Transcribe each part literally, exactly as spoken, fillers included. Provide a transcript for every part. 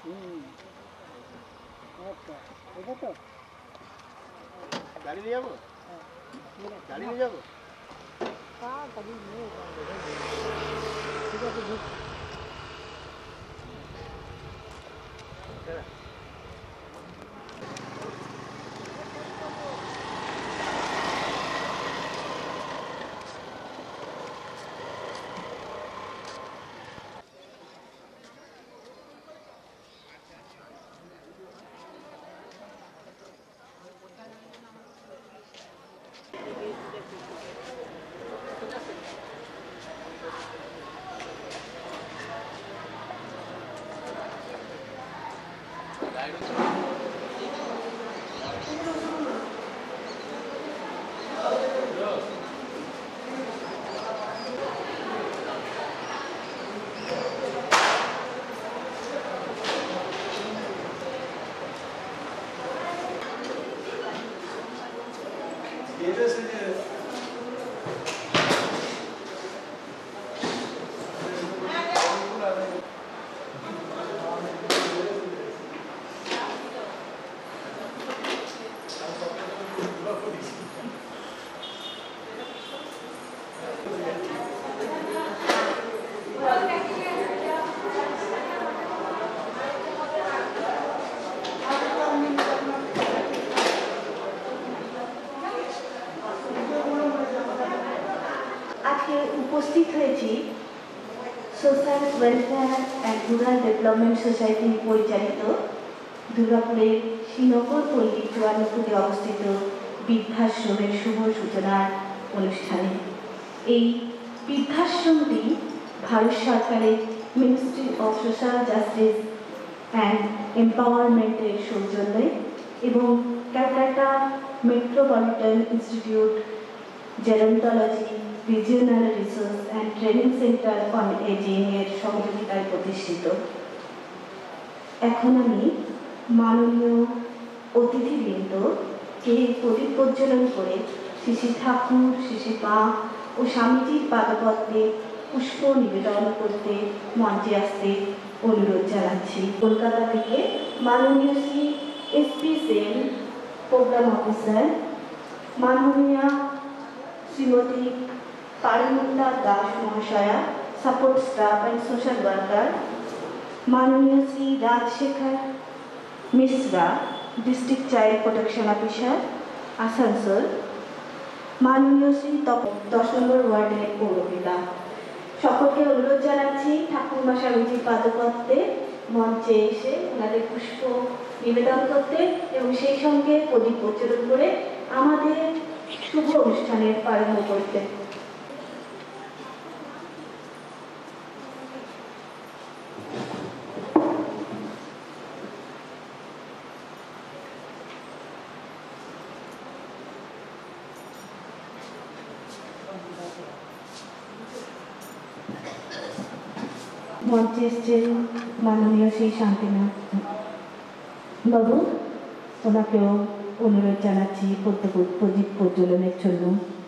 अच्छा এটা তো গাড়ি নিয়ে যাবো গাড়ি নিয়ে যাবো হ্যাঁ গাড়ি নিয়ে ঠিক আছে উপস্থিত হয়েছি social welfare and rural development society পরিচালিত দুর্গাপুরের শ্রীনগর পল্লী চুয়ান্নপুরে অবস্থিত বৃদ্ধাশ্রমের শুভ সূচনার অনুষ্ঠানে। এই বৃদ্ধাশ্রমটি ভারত সরকারের ministry of social justice and এম্পাওয়ারমেন্টের সৌজন্যে এবং Calcutta metropolitan institute gerontology regional resource and training centre on aging এর সহযোগিতায় প্রতিষ্ঠিত। এখন আমি মাননীয় অতিথিবৃন্দকে প্রদীপ প্রজ্বলন করে শ্রী শ্রী ঠাকুর, শ্রী শ্রী মা ও স্বামীজির পাদপদ্মে পুষ্প নিবেদন করতে মঞ্চে আসতে অনুরোধ জানাচ্ছি। কলকাতা থেকে মাননীয় Shri SP Sen programme officer, মাননীয়া শ্রীমতী পারিমুক্তা দাস মহাশয়া support staff and social worker, মাননীয় Shri Rajshekhar Mishra district child protection officer Asansol, মাননীয় শ্রী তপ দশ নম্বর ওয়ার্ডের পৌরপিতা, সকলকে অনুরোধ জানাচ্ছি ঠাকুরমা স্বামীজির পাদপদ্মে মঞ্চে এসে ওনাদের পুষ্প নিবেদন করতে এবং সেই সঙ্গে প্রদীপ প্রজ্বলন করে আমাদের শুভ অনুষ্ঠানের প্রারম্ভ করতে। মঞ্চে এসছেন মাননীয় শ্রী শান্তিনাথ বাবু, ওনাকেও অনুরোধ জানাচ্ছি প্রদীপ প্রজ্বলনের জন্য।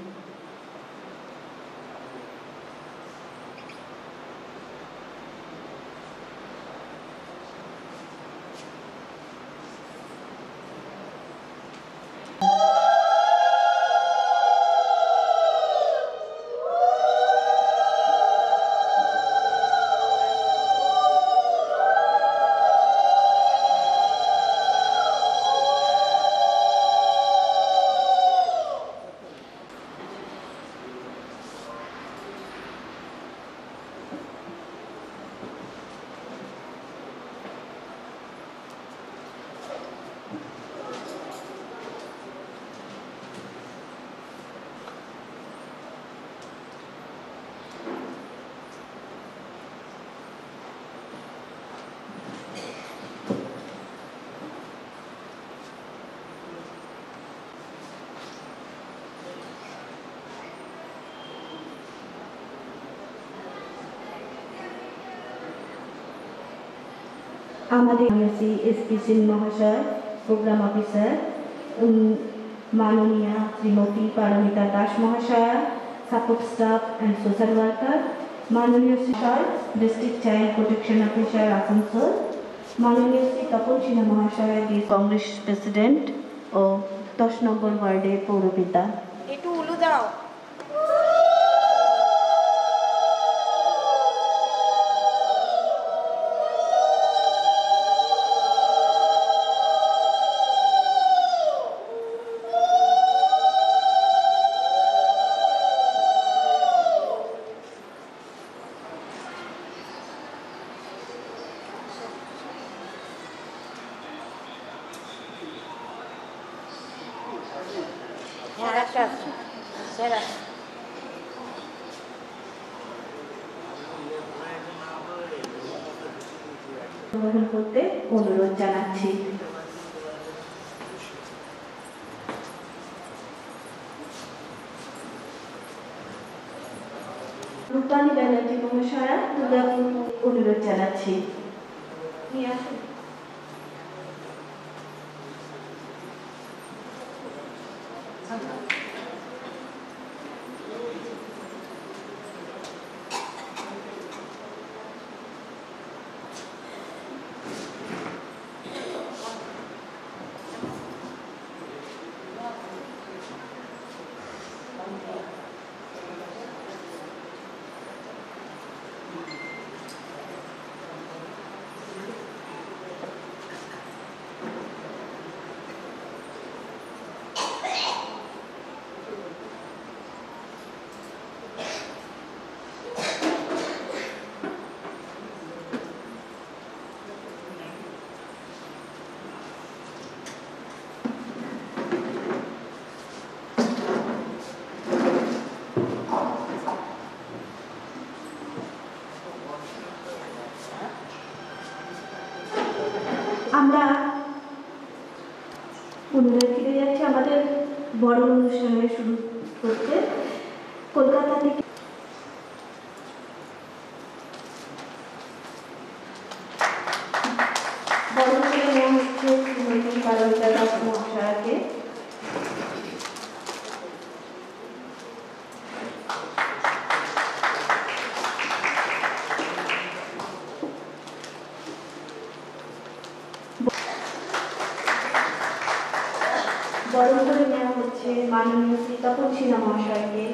আমাদের এসপি সিং মহাশয় প্রোগ্রাম অফিসার, মাননীয়া শ্রীমতী পারমিতা দাস মহাশয়া support staff and social worker, মাননীয় Shishir district child protection officer Asansol, মাননীয় শ্রী তপন সিনহা মহাশয় কংগ্রেস প্রেসিডেন্ট ও দশ নম্বর ওয়ার্ডের পৌরপিতা। একটু উলু দাও। হ্যাঁ একটা আছে স্যার আছে। গ্রহণ করতে অনুরোধ জানাচ্ছি। রূপালী ব্যানার্জি মহাশয়া দুর্গাপুর অনুরোধ জানাচ্ছি। নিয়ে আসুন। আমরা পুনরায় ফিরে যাচ্ছি আমাদের বড় অনুষ্ঠানের শুরু করতে। কলকাতা থেকে বড় করে নেওয়া হচ্ছে শ্রীমতী পারমিতা দাস মহাশয়াকে। বরণ করে নেওয়া হচ্ছে মাননীয় শ্রী তপন সিনহা মহাশয়কে।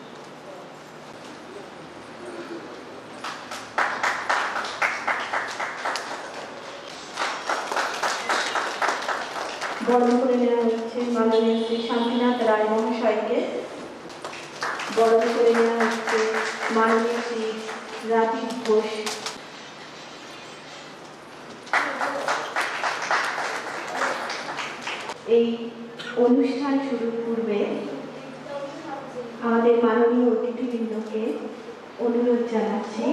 বরণ করে নেওয়া হচ্ছে মাননীয় শ্রী শান্তিনাথ রায় মহাশয়কে। বরণ করে নেওয়া হচ্ছে মাননীয় শ্রী রাজীব ঘোষ। এই অনুষ্ঠান শুরুর পূর্বে আমাদের মাননীয় অতিথিবৃন্দকে অনুরোধ জানাচ্ছি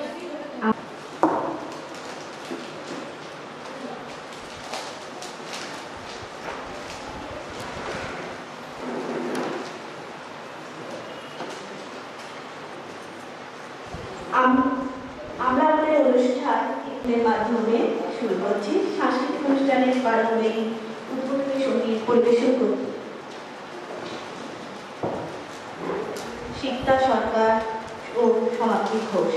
আমরা আমাদের অনুষ্ঠানের মাধ্যমে শুরু করছি। সাংস্কৃতিক অনুষ্ঠানের প্রারম্ভে উদ্বোধনী সঙ্গীত পরিবেশন করব শিক্ষা সরকার ও সমাপ্তি ঘোষ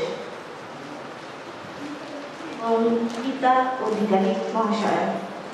এবং গীতা অধিকারী মহাশয়।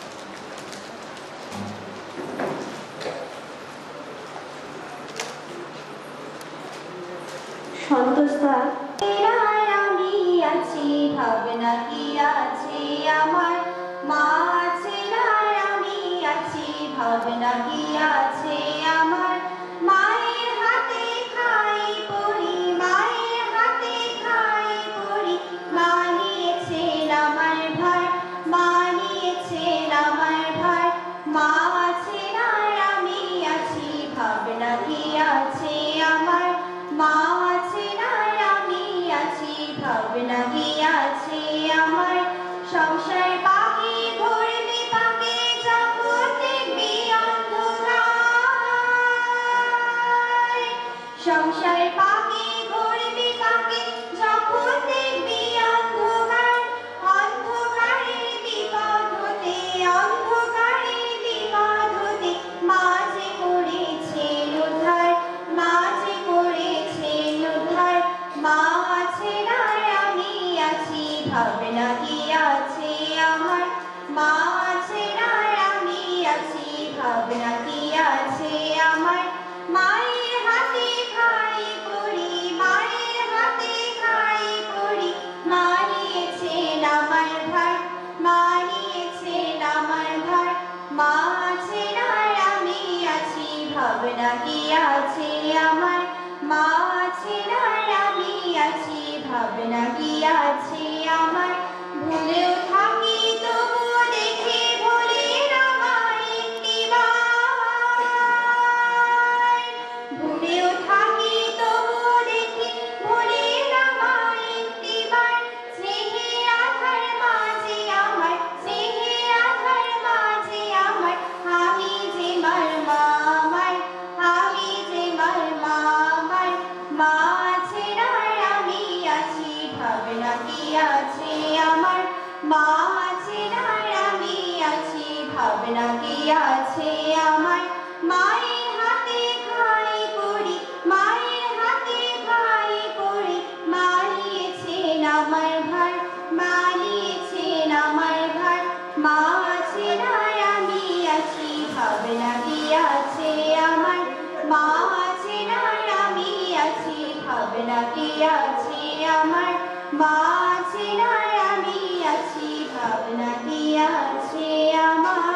সন্তোষদা আমি আছি ভাবনা কি আছে আমার মা আছে আমি আছি ভাবনা কি আছে আমার মায়ের হাতে খাই পড়ি মায়ের হাতে খাই পড়ি মা নিয়েছেন আমার ভার মা নিয়েছেন ভাবনা কি আছে আমার মা ছাড়া আমি আছি ভাবনা কি আছে আমার ভুলেও থাকি তবুও দেখি ভুলি না একটিবার ভুলেও থাকি তবুও দেখি ভুলি না একটিবার স্নেহে আধার মাঝে আমার স্নেহে আধার মাঝে আমার আমি যে মার মা আমার আমি যে মার মা আমার মা ছাড়া আমি আছি ভাবনা কি আছে আমার মা ছাড়া আমি আছি ভাবনা কি আছে আমার মায়ের হাতে খাই করি মায়ের হাতে খাই করি মানিয়েছেন আমার ভার মানিয়েছেন আমার ভার মা ছাড়া আমি আছি ভাবনা কি আছে আমার মা ছাড়া আমি আছি ভাবনা কি আছে আমার মা ছাড়া আমি আছি ভাবনা কি আছে আমার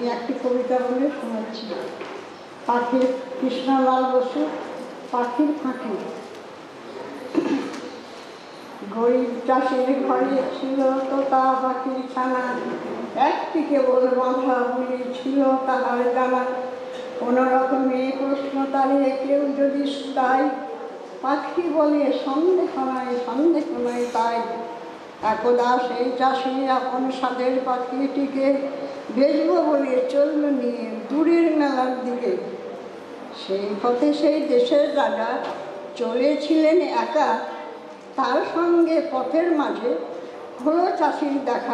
একটি কবিতা বলে শোনাচ্ছি। পাখির কৃষ্ণলাল বসু, পাখির ফাঁকি। গরিব চাষের ঘরে ছিল তোতা পাখির ছানা, একটি কেবল বাঁধা বলি ছিল তাহার জানা। কোনো রকমে প্রশ্ন তারে কেউ যদি শুধায়, পাখি বলে সন্দেহ নাই সন্দেহ নাই তাই। একদা সেই চাষি আপন সাদের পাখিটিকে বেচব বলে চলল নিয়ে দূরের মেলার দিকে। সেই পথে সেই দেশের রাজা চলেছিলেন একা, তার সঙ্গে পথের মাঝে হলো চাষির দেখা।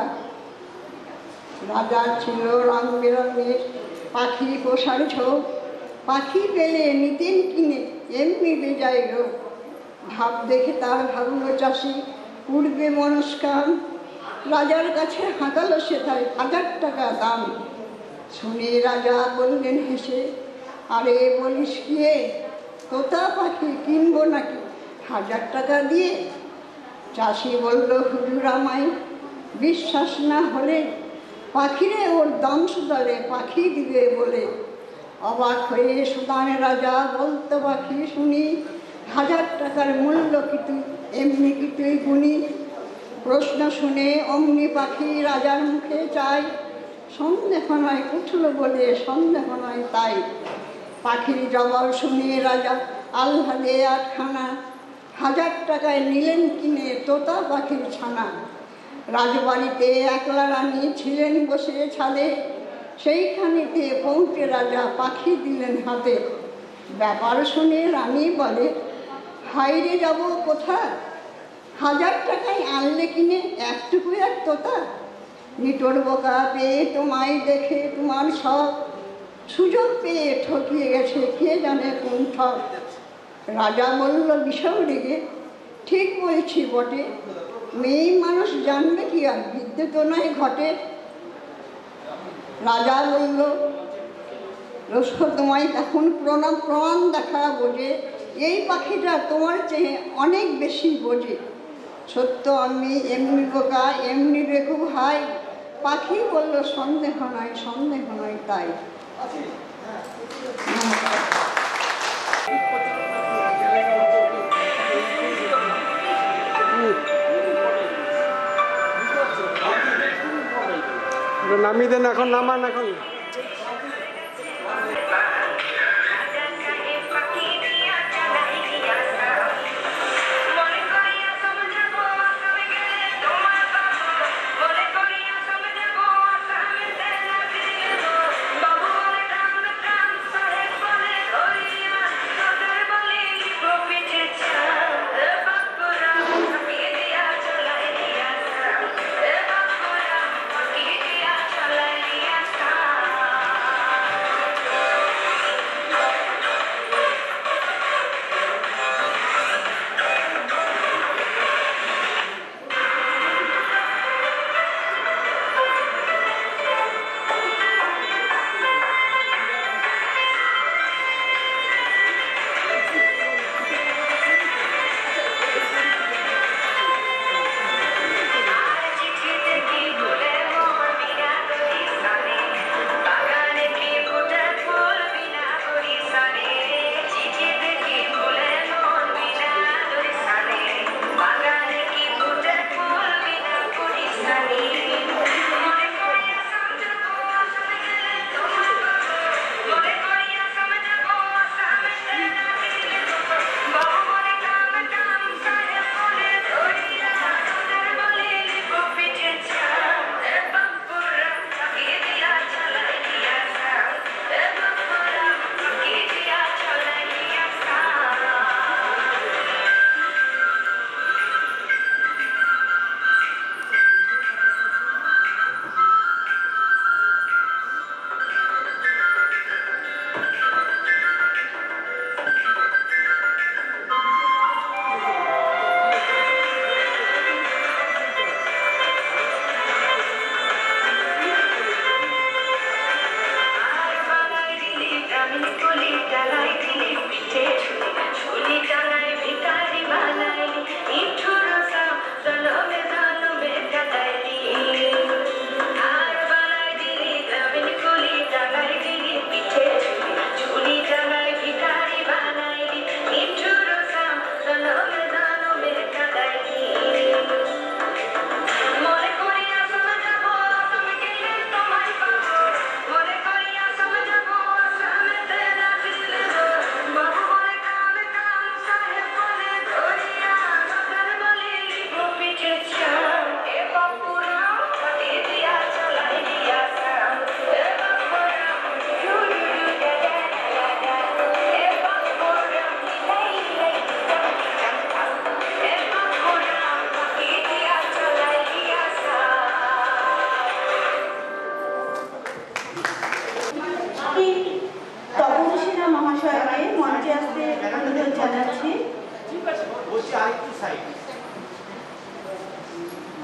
রাজার ছিল রং বেরঙের পাখি পোষার ঝোঁক, পাখি পেলে নিতেন কিনে এমনি বেজায় রোগ। ভাব দেখে তার ভাবলো চাষি পূর্বে মনস্কাম, রাজার কাছে হাঁকালো সে তাই হাজার টাকা দাম। শুনে রাজা বললেন হেসে, আরে বলিস কি এ, তোতা পাখি কিনবো নাকি হাজার টাকা দিয়ে? চাষি বলল, হুজুর আমায় বিশ্বাস না হলে পাখিরে ওর দাম শুধালে পাখি দিবে বলে। অবাক হয়ে সুদান রাজা বলতো পাখি শুনি, হাজার টাকার মূল্য কি তুই এমনি কি তুই গুনি? প্রশ্ন শুনে অমনি পাখি রাজার মুখে চাই, সন্দেহ নয় উঠল বলে সন্দেহ নয় তাই। পাখির জবাব শুনে রাজা আহ্লাদে আটখানা, হাজার টাকায় নিলেন কিনে তোতা পাখির ছানা। রাজবাড়িতে একলা রানী ছিলেন বসে ছাদে, সেইখানেতে পৌঁছে রাজা পাখি দিলেন হাতে। ব্যাপার শুনে রানী বলে, হাইরে যাব কোথা, হাজার টাকায় আনলে কিনে একটুকু এক তোতা। নিটোর বোকা পেয়ে তোমায় দেখে তোমার সব, সুযোগ পেয়ে ঠকিয়ে গেছে কে জানে কোন ঠক। রাজা বলল বিষম রেগে, ঠিক বলছি বটে, মেয়ে মানুষ জানবে কি আর বিদ্যে তো নয় ঘটে। রাজা বলল, রস্ক তোমায় এখন প্রণাম প্রমাণ দেখা বোঝে, এই পাখিটা তোমার চেয়ে অনেক বেশি বোঝে। সত্য আমি এমনি বোকা এমনি বেকুব হাই, পাখি বলল সন্দেহ নয় সন্দেহ নয় তাই। নামিয়ে দেন এখন, নামান এখন।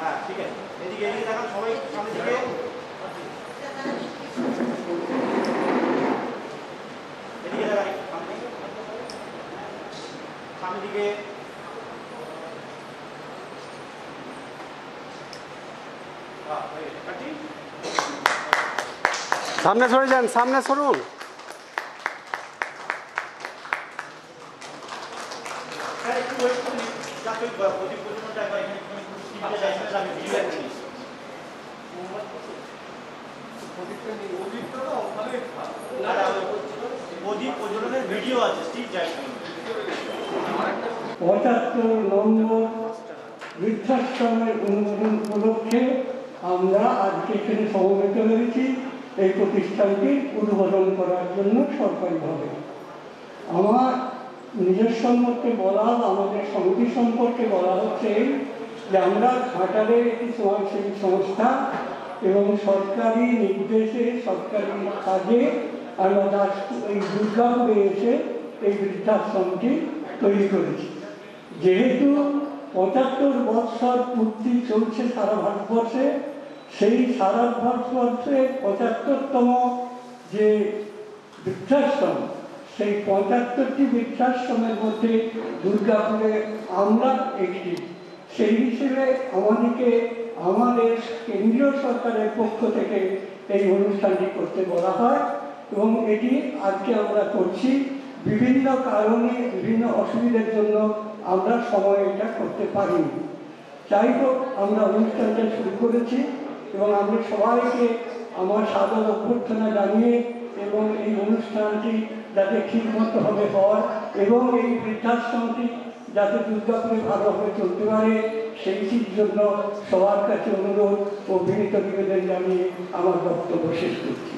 হ্যাঁ ঠিক আছে, এদিকে এদিকে দেখান সবাই সামনে দিকে, এদিকে দেখান সামনে দিকে। সামনে সরে যান, সামনে সরুন। ভিডিও আছে ঠিক আছে। পঁচাত্তর নম্বর বৃদ্ধাশ্রমের অনুমোদন উপলক্ষে আমরা আজকে এখানে সমবেত হয়েছি এই প্রতিষ্ঠানটি উদ্বোধন করার জন্য সরকারিভাবে। আমার নিজের সম্পর্কে বলা, আমাদের সমিতি সম্পর্কে বলা হচ্ছে যে আমরা ঘাটালের একটি সমাজসেবী সংস্থা এবং সরকারি নির্দেশে সরকারি কাজে আমরা দাস এই দুর্গাপুরে এসে এই বৃদ্ধাশ্রমটি তৈরি করেছি। যেহেতু পঁচাত্তর বৎসর পূর্তি চলছে সারা ভারতবর্ষে, সেই সারা ভারতবর্ষে পঁচাত্তরতম যে বৃদ্ধাশ্রম, সেই পঁচাত্তরটি বৃদ্ধাশ্রমের মধ্যে দুর্গাপুরে আমরা একটি। সেই হিসেবে আমাদেরকে আমাদের কেন্দ্রীয় সরকারের পক্ষ থেকে এই অনুষ্ঠানটি করতে বলা হয় এবং এটি আজকে আমরা করছি। বিভিন্ন কারণে বিভিন্ন অসুবিধার জন্য আমরা সময় এটা করতে পারিনি। যাই হোক, আমরা অনুষ্ঠানটা শুরু করেছি এবং আমরা সবাইকে আমার সাদর অভ্যর্থনা জানিয়ে এবং এই অনুষ্ঠানটি যাতে ঠিকমতোভাবে হয় এবং এই বৃদ্ধাশ্রমটি যাতে দুর্গাপুরে ভালোভাবে চলতে পারে সেইটির জন্য সবার কাছে অনুরোধ ও বিনীত নিবেদন জানিয়ে আমার বক্তব্য শেষ করছি।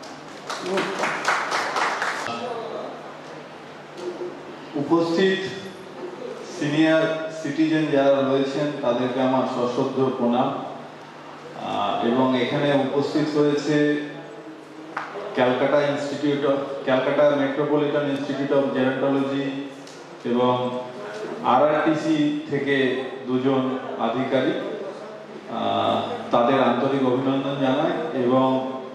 উপস্থিত সিনিয়র সিটিজেন যারা রয়েছেন তাদেরকে আমার সশ্রদ্ধ প্রণাম। এবং এখানে উপস্থিত হয়েছে Calcutta institute of Calcutta metropolitan institute of gerontology এবং আরআরটিসি থেকে দুজন আধিকারিক, তাদের আন্তরিক অভিনন্দন জানাই। এবং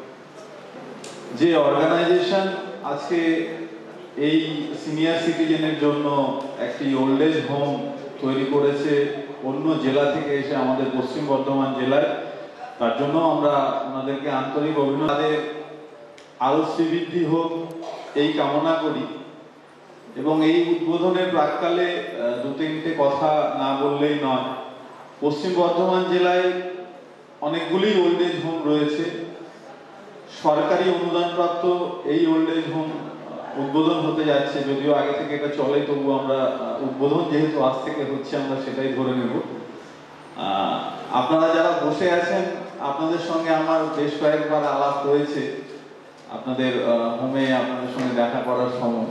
যে অর্গানাইজেশন আজকে এই সিনিয়র সিটিজেনের জন্য একটি ওল্ড এজ হোম তৈরি করেছে অন্য জেলা থেকে এসে আমাদের পশ্চিম বর্ধমান জেলায়, তার জন্য আমরা ওনাদেরকে আন্তরিক অভিনন্দন। তাদের আরো শ্রীবৃদ্ধি হোক এই কামনা করি। এবং এই উদ্বোধনের প্রাক্কালে দু তিনটে কথা না বললেই নয়। পশ্চিম বর্ধমান জেলায় অনেকগুলি ওল্ড এজ হোম রয়েছে। সরকারি অনুদানপ্রাপ্ত এই ওল্ড এজ হোম উদ্বোধন হতে যাচ্ছে, যদিও আগে থেকে এটা চলে, তবু আমরা উদ্বোধন যেহেতু আজ থেকে হচ্ছে আমরা সেটাই ধরে নেব। আপনারা যারা বসে আছেন, আপনাদের সঙ্গে আমার বেশ কয়েকবার আলাপ হয়েছে আপনাদের হোমে আপনাদের সঙ্গে দেখা করার সময়।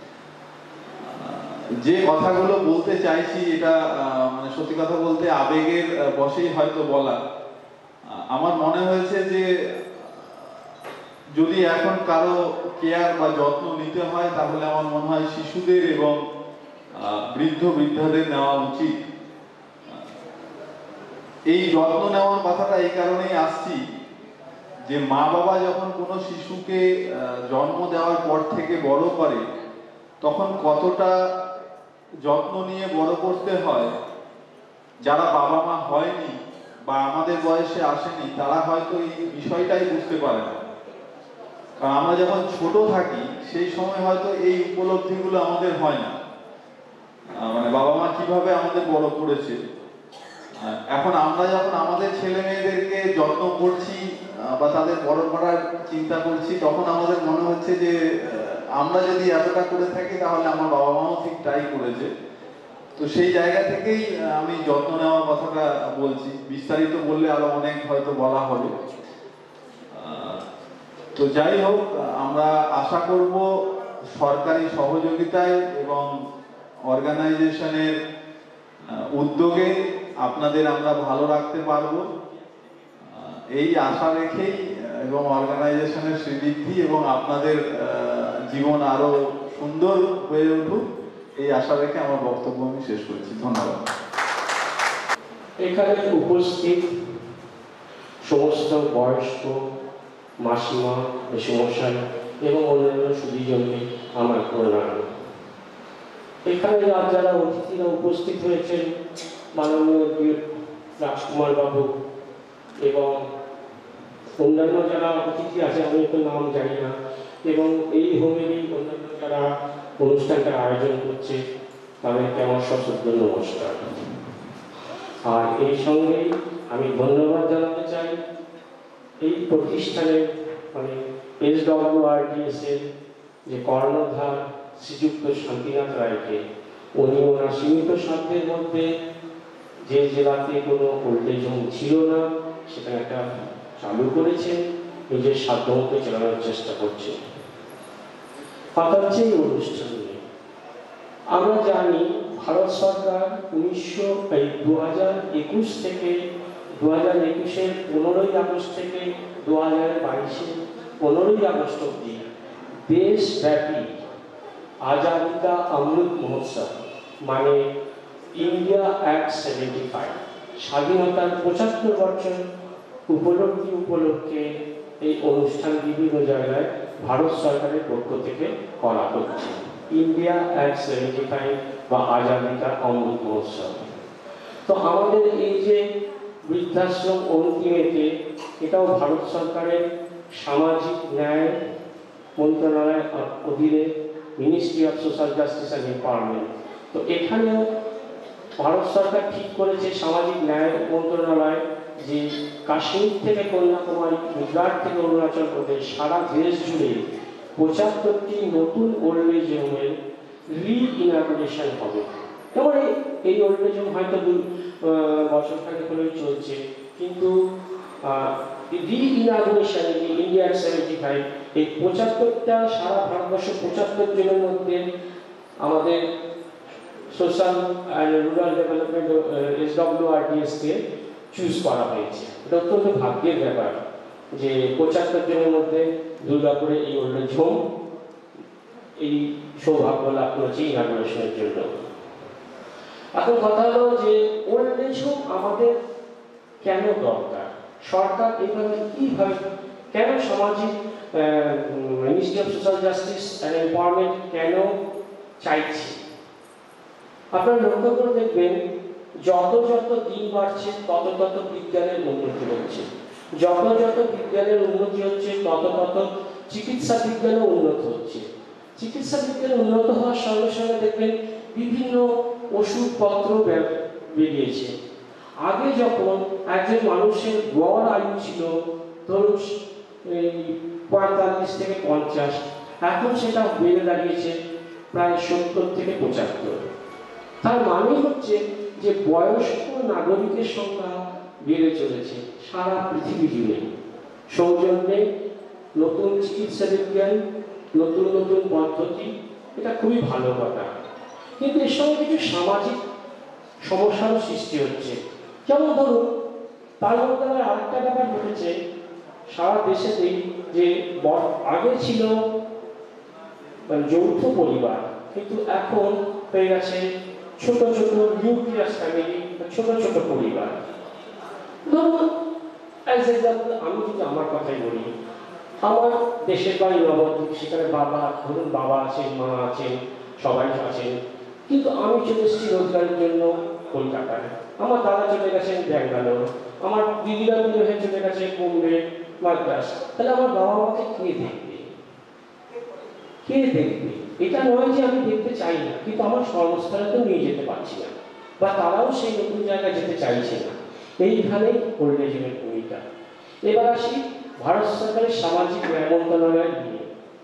যে কথাগুলো বলতে চাইছি এটা মানে সত্যি কথা বলতে আবেগের বশেই হয়তো বলা। আমার মনে হয়েছে যে যদি এখন কারো কেয়ার বা যত্ন নিতে হয় তাহলে আমার মনে হয় শিশুদের এবং বৃদ্ধ বৃদ্ধাদের নেওয়া উচিত। এই যত্ন নেওয়ার কথাটা এই কারণেই আসছি যে মা বাবা যখন কোনো শিশুকে জন্ম দেওয়ার পর থেকে বড় করে তখন কতটা যত্ন নিয়ে বড় করতে হয়, যারা বাবা মা হয়নি বা আমাদের বয়সে আসেনি তারা হয়তো এই বিষয়টাই বুঝতে পারে না। কারণ আমরা যখন ছোট থাকি সেই সময় হয়তো এই উপলব্ধিগুলো আমাদের হয় না, মানে বাবা মা কিভাবে আমাদের বড় করেছে। এখন আমরা যখন আমাদের ছেলে মেয়েদেরকে যত্ন করছি বা তাদের বড় করার চিন্তা করছি তখন আমাদের মনে হচ্ছে যে আমরা যদি এতটা করে থাকি তাহলে আমার বাবা মাও ঠিক তাই করেছে। তো সেই জায়গা থেকেই আমি যত্ন নেওয়ার কথাটা বলছি। বিস্তারিত বললে আরো অনেক হয়তো বলা হবে। তো যাই হোক, আমরা আশা করব সরকারি সহযোগিতায় এবং অর্গানাইজেশনের উদ্যোগে আপনাদের আমরা ভালো রাখতে পারবো এই আশা রেখেই এবং অর্গানাইজেশনের শ্রীবৃদ্ধি এবং আপনাদের জীবন আরো সুন্দর হয়ে উঠুক এই আশা রেখে আমার বক্তব্য আমি শেষ করছি। ধন্যবাদ। এখানে উপস্থিত সমস্ত বয়স্ক মাসিমা মেসমশাই এবং অন্যান্য সুদীজনকে আমার প্রণাম। এখানে আজ যারা অতিথিরা উপস্থিত হয়েছেন, মাননীয় রাজকুমার বাবু এবং অন্যান্য যারা অতিথি আছে, আমি তো নাম জানি না, এবং এই হোমেরই অন্যান্য যারা অনুষ্ঠানটার আয়োজন করছে তাদেরকে আমার সশ্রদ্ধ নমস্কার। আর এই সঙ্গেই আমি ধন্যবাদ জানাতে চাই এই প্রতিষ্ঠানের মানে S W R D S এর যে কর্ণধার শ্রীযুক্ত শান্তিনাথ রায়কে। উনি ওনার সীমিত সাধ্যের মধ্যে যে জেলাতে কোনো ওল্ড এজ হোম ছিল না সেটা একটা চালু করেছেন, নিজের সাধ্য মতো চালানোর চেষ্টা করছে। কথা হচ্ছে এই অনুষ্ঠান নিয়ে আমরা জানি ভারত সরকার উনিশশো দু হাজার একুশ থেকে দু হাজার একুশের পনেরোই আগস্ট থেকে দু হাজার বাইশের পনেরোই আগস্ট অব্দি দেশব্যাপী আজাদি কা অমৃত মহোৎসব মানে ইন্ডিয়া অ্যাক্ট সেভেন্টি ফাইভ স্বাধীনতার পঁচাত্তর বছর উপলব্ধি উপলক্ষে এই অনুষ্ঠান বিভিন্ন জায়গায় ভারত সরকারের পক্ষ থেকে করা হচ্ছে। ইন্ডিয়া অ্যাক্ট সেভেন্টি ফাইভ বা আজাদি কা অমৃত মহোৎসব। তো আমাদের এই যে বৃদ্ধাশ্রম অন্তিমেতে, এটাও ভারত সরকারের সামাজিক ন্যায় মন্ত্রণালয়ের অধীনে ministry of social justice and empowerment. তো এখানেও ভারত সরকার ঠিক করেছে সামাজিক ন্যায় মন্ত্রণালয় যে কাশ্মীর থেকে কন্যাকুমারী, গুজরাট থেকে অরুণাচল প্রদেশ, সারা দেশ জুড়ে পঁচাত্তরটি নতুন ওল্ড এজ হোমের রি ইনাগুরেশন হবে। যেমন এই ওল্ড এজ হোম হয়তো দু বছর খানিক হলেই চলছে, কিন্তু রি ইনাগুরেশন ইন্ডিয়া সেভেন্টি ফাইভ এই পঁচাত্তরটা সারা ভারতবর্ষ পঁচাত্তর জনের মধ্যে আমাদের social and rural development S W R D S কে চুজ করা হয়েছে। এটা অত্যন্ত ভাগ্যের ব্যাপার যে পঁচাত্তর জনের মধ্যে দুর্গাপুরে এই ওল্ড এজ হোম এই সৌভাগ্য লাভ করেছে ইনাগুরেশনের জন্য। এখন কথা হলো যে ওল্ড এজ হোম আমাদের কেন দরকার, সরকার এইভাবে কীভাবে কেন সামাজিক ministry of social justice and empowerment কেন চাইছে। আপনারা লক্ষ্য করে দেখবেন যত যত দিন বাড়ছে তত তত বিজ্ঞানের উন্নতি হচ্ছে, যত যত বিজ্ঞানের উন্নতি হচ্ছে তত তত চিকিৎসা বিজ্ঞানও উন্নত হচ্ছে। চিকিৎসা বিজ্ঞান উন্নত হওয়ার সঙ্গে সঙ্গে দেখবেন বিভিন্ন ওষুধপত্র বেরিয়েছে। আগে যখন একজন মানুষের গড় আয়ু ছিল ধরুন এই পঁয়তাল্লিশ থেকে পঞ্চাশ, এখন সেটা বেড়ে দাঁড়িয়েছে প্রায় সত্তর থেকে পঁচাত্তর। তার মানে হচ্ছে যে বয়স্ক নাগরিকের সংখ্যা বেড়ে চলেছে সারা পৃথিবী জুড়ে। সৌজন্যে নতুন চিকিৎসা বিজ্ঞান, নতুন নতুন পদ্ধতি, এটা খুবই ভালো কথা, কিন্তু এর সঙ্গে কিছু সামাজিক সমস্যারও সৃষ্টি হচ্ছে। যেমন ধরুন তার মধ্যে আবার আরেকটা ব্যাপার ঘটেছে সারা দেশেতেই যে আগে ছিল মানে যৌথ পরিবার, কিন্তু এখন হয়ে গেছে ছোট ছোট নিউক্লিয়াস ফ্যামিলি, ছোট ছোট পরিবার। ধরুন অ্যাজ এক্সাম্পল আমি যদি আমার কথাই বলি, আমার দেশের বাড়ি নবদ্বীপ, সেখানে বাবা ধরুন বাবা আছেন, মা আছেন, সবাই আছেন, কিন্তু আমি চলে এসেছি রোজগারের জন্য কলকাতায়, আমার দাদা চলে গেছেন ব্যাঙ্গালোর, আমার দিদিরা হয়ে চলে গেছে বোম্বে, মাদ্রাস। তাহলে আমার বাবা মাকে কে দেখবে, কে দেখবে? এটা নয় যে আমি দেখতে চাই না, কিন্তু আমার সংস্থানে তো নিয়ে যেতে পারছি না, বা তারাও সেই নতুন জায়গায় যেতে চাইছে না। এইখানেই ওল্ড এজ হোমের ভূমিকা। এবার আসি ভারত সরকারের সামাজিক ন্যায় মন্ত্রণালয় নিয়ে।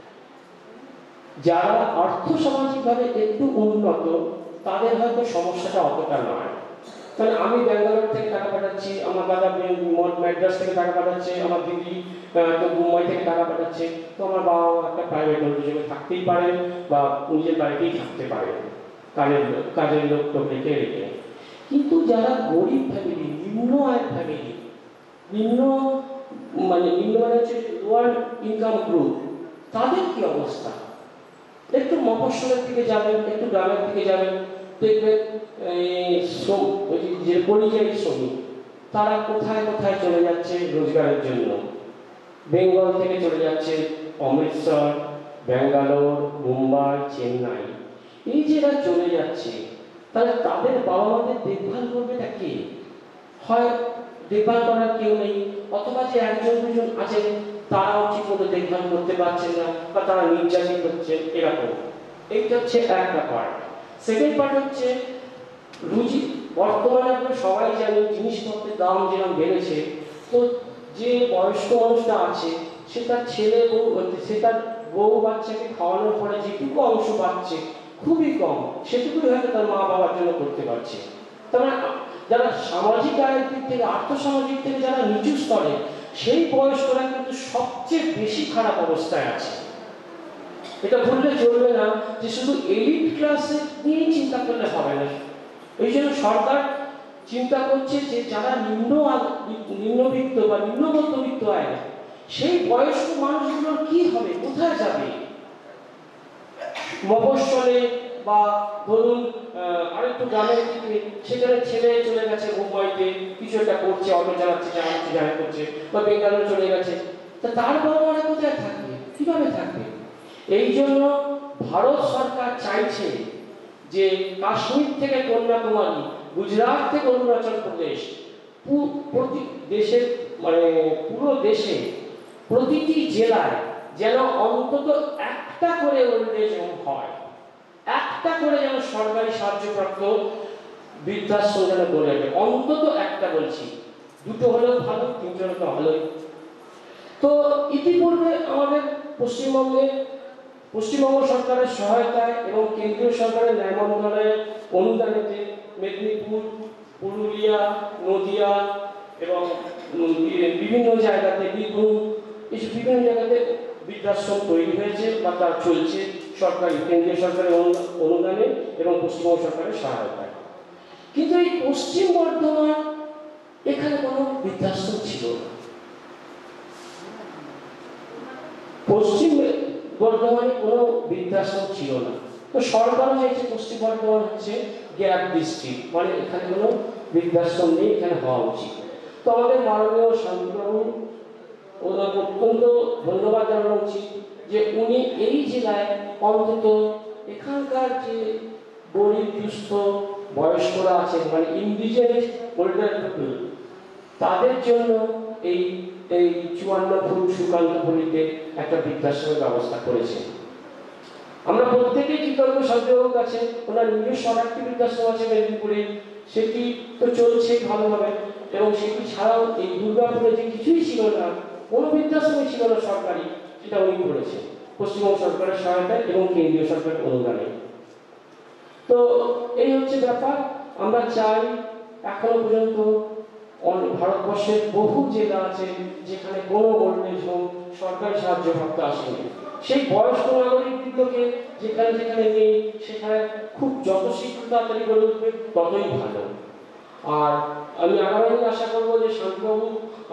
যারা আর্থ সামাজিকভাবে একটু উন্নত তাদের হয়তো সমস্যাটা অতটা নয়, কারণ আমি ব্যাঙ্গালোর থেকে টাকা পাঠাচ্ছি, আমার দাদা মাদ্রাস থেকে টাকা পাঠাচ্ছে, আমার দিদি মুম্বাই থেকে টাকা পাঠাচ্ছে, তো আমার বাবা একটা প্রাইভেট হিসেবে থাকতেই পারেন বা নিজের বাড়িতেই থাকতে পারেন কাজের কাজের লোক টোক রেখে রেখে। কিন্তু যারা গরিব ফ্যামিলি, নিম্ন আয়ের ফ্যামিলি, নিম্ন মানে নিম্ন মানে হচ্ছে লোয়ার ইনকাম গ্রুপ, তাদের কি অবস্থা? একটু মফস্বলের দিকে যাবেন, একটু গ্রামের দিকে যাবেন, দেখবেন এই শ্রম- ওই যে পরিযায়ী শ্রমিক তারা কোথায় কোথায় চলে যাচ্ছে রোজগারের জন্য। বেঙ্গল থেকে চলে যাচ্ছে অমৃতসর, ব্যাঙ্গালোর, মুম্বাই, চেন্নাই। এই যে এরা চলে যাচ্ছে, তাহলে তাদের বাবা মাদের দেখভাল করবে তা কে? হয় দেখভাল করার কেউ নেই, অথবা যে একজন দুজন আছেন তারাও ঠিক মতো দেখভাল করতে পারছেন না, বা তারা নির্যাতিত হচ্ছে, এরকম। এইটা হচ্ছে একটা পার্ট। সেকেন্ড পার্ট হচ্ছে রুজি। বর্তমানে আমরা সবাই জানি জিনিসপত্রের দাম যেরকম বেড়েছে, তো যে বয়স্ক মানুষটা আছে সে তার ছেলে বউ সে তার বউ বাচ্চাকে খাওয়ানোর পরে যেটুকু অংশ পাচ্ছে খুবই কম, সেটুকুই হয়তো তার মা বাবার জন্য করতে পারছে। তার মানে যারা সামাজিক আয়ের দিক থেকে, আর্থসামাজিক থেকে যারা নিচু স্তরে, সেই বয়স্করা কিন্তু সবচেয়ে বেশি খারাপ অবস্থায় আছে। এটা ভুললে চলবে না যে শুধু এলিট ক্লাসে নিয়ে চিন্তা করলে হবে না। এই জন্য সরকার চিন্তা করছে যে যারা নিম্ন নিম্নবিত্ত বা নিম্ন মধ্যবিত্ত আয়, সেই বয়স্ক মানুষগুলোর কি হবে, কোথায় যাবে? মফস্বলে বা ধরুন আরেকটু গ্রামের দিকে, সেখানে ছেলে চলে গেছে মুম্বাইতে, কিছু একটা করছে, অটো চালাচ্ছে, জানা কিছু জানা করছে, বা বেঙ্গালোর চলে গেছে, তা তার বাবা মারা কোথায় থাকবে, কিভাবে থাকবে? এই জন্য ভারত সরকার চাইছে যে কাশ্মীর থেকে কন্যাকুমারী, গুজরাট থেকে অরুণাচল প্রদেশ, প্রতি দেশের মানে পুরো দেশে প্রতিটি জেলায় যেন অন্তত একটা করে ওল্ড এজ হোম হয়, একটা করে যেন সরকারি সাহায্যপ্রাপ্ত বৃদ্ধাশ্রম যেন গড়ে ওঠে, অন্তত একটা বলছি, দুটো হলেও ভালো, তিনটে হলেও ভালোই। তো ইতিপূর্বে আমাদের পশ্চিমবঙ্গে পশ্চিমবঙ্গ সরকারের সহায়তায় এবং কেন্দ্রীয় সরকারের ন্যায় মন্ত্রণালয়ের অনুদানেতে মেদিনীপুর, পুরুলিয়া, নদিয়া এবং বিভিন্ন জায়গাতে, বীরভূম, এই বিভিন্ন জায়গাতে বৃদ্ধাশ্রম তৈরি হয়েছে বা তা চলছে সরকারি, কেন্দ্রীয় সরকারের অনুদানে এবং পশ্চিমবঙ্গ সরকারের সহায়তায়। কিন্তু এই পশ্চিম বর্ধমান, এখানে কোনো বৃদ্ধাশ্রম ছিল না। পশ্চিম বর্ধমানে কোনো বৃদ্ধাশ্রম ছিল না। তো সরকারও চাইছে পশ্চিম বর্ধমান হচ্ছে গ্যাপ ডিস্ট্রিক্ট, মানে এখানে কোনো বৃদ্ধাশ্রম নেই, এখানে হওয়া উচিত। তো আমাদের মাননীয় শান্তিবাবু ওনাকে অত্যন্ত ধন্যবাদ জানানো উচিত যে উনি এই জেলায় অন্তত এখানকার যে গরিব দুস্থ বয়স্করা আছেন, মানে ইন্ডিজেন্ট ওল্ডার পিপল, তাদের জন্য এই এই চুয়ান্ন ফুট সুকান্তপল্লীতে একটা বৃদ্ধাশ্রমের ব্যবস্থা করেছেন। আমরা প্রত্যেকেই কৃতজ্ঞ শান্তিবাবুর কাছে। ওনার নিজস্ব আরেকটি বৃদ্ধাশ্রম আছে মেদিনীপুরে, সেটি তো চলছে ভালোভাবে, এবং সেটি ছাড়াও এই দুর্গাপুরে যে কিছুই ছিল না, কোনো বৃদ্ধাশ্রমই ছিল না সরকারি, সেটা উনি করেছেন পশ্চিমবঙ্গ সরকারের সহায়তায় এবং কেন্দ্রীয় সরকারের অনুদানে। তো এই হচ্ছে ব্যাপার। আমরা চাই, এখনো পর্যন্ত ভারতবর্ষের বহু জেলা আছে যেখানে কোনো ওল্ড এজ হোম সরকারি সাহায্যপ্রাপ্ত আসেনি। সেই বয়স্ক নাগরিকগুলোকে যেখানে যেখানে নেই, সেখানে খুব যত শীঘ্র তাড়াতাড়ি গড়ে উঠবে ততই ভালো। আর আমি আগামী দিন আশা করবো যে শান্তিবাবু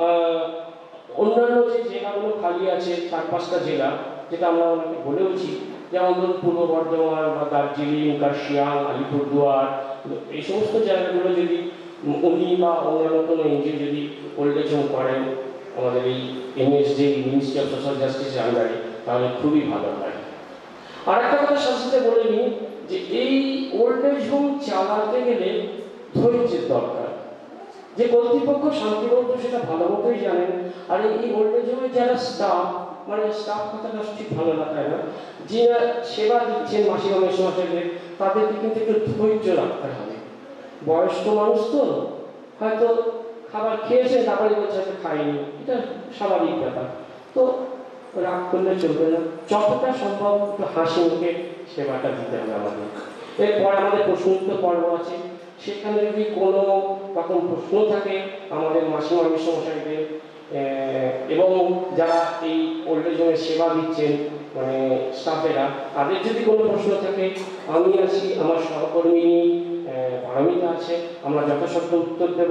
অন্যান্য যে জেলাগুলো খালি আছে, চার পাঁচটা জেলা, যেটা আমরা ওনাকে বলেওছি, যেমন ধরুন পূর্ব বর্ধমান বা দার্জিলিং, কার্শিয়াং, আলিপুরদুয়ার, এই সমস্ত জায়গাগুলো যদি উনি বা অন্যান্য কোনো এনজিও যদি ওল্ড এজ হোম করেন আমাদের এই এমএসডি, মিনিস্ট্রি অফ সোশ্যাল জাস্টিসের আন্ডারে, তাহলে খুবই ভালো হয়। আর একটা কথা সাথে সাথে বলে নিই যে এই ওল্ড এজ হোম চালাতে গেলে ধৈর্যের দরকার। যে কর্তৃপক্ষ, শান্তিবাবু সেটা ভালো মতোই জানেন। আর এই ওল্ড এজ হোমের যারা স্টাফ, মানে স্টাফ কথাটা ঠিক ভালো লাগায় না, যারা সেবা দিচ্ছেন মাসিমা মেসোমশাইদের, তাদেরকে কিন্তু একটু ধৈর্য রাখতে হবে। বয়স্ক মানুষ তো হয়তো খাবার খেয়েছেন, তারপরে বলছে হয়তো খাইনি, এটা স্বাভাবিক ব্যাপার। তো রাগ করলে চলবে না, যতটা সম্ভব একটু হাসি মুখে সেবাটা দিতে হবে আমাদের। এরপর আমাদের প্রশ্নোত্তর পর্ব আছে, সেখানে যদি কোনো রকম প্রশ্ন থাকে আমাদের মাসিমা মেসোমশাইদের এবং যারা এই ওল্ড এজ হোমের সেবা দিচ্ছেন মানে স্টাফেরা, তাদের যদি কোনো প্রশ্ন থাকে, আমি আছি, আমার সহকর্মী পারমিতা আছে, আমরা যথাসাধ্য উত্তর দেব।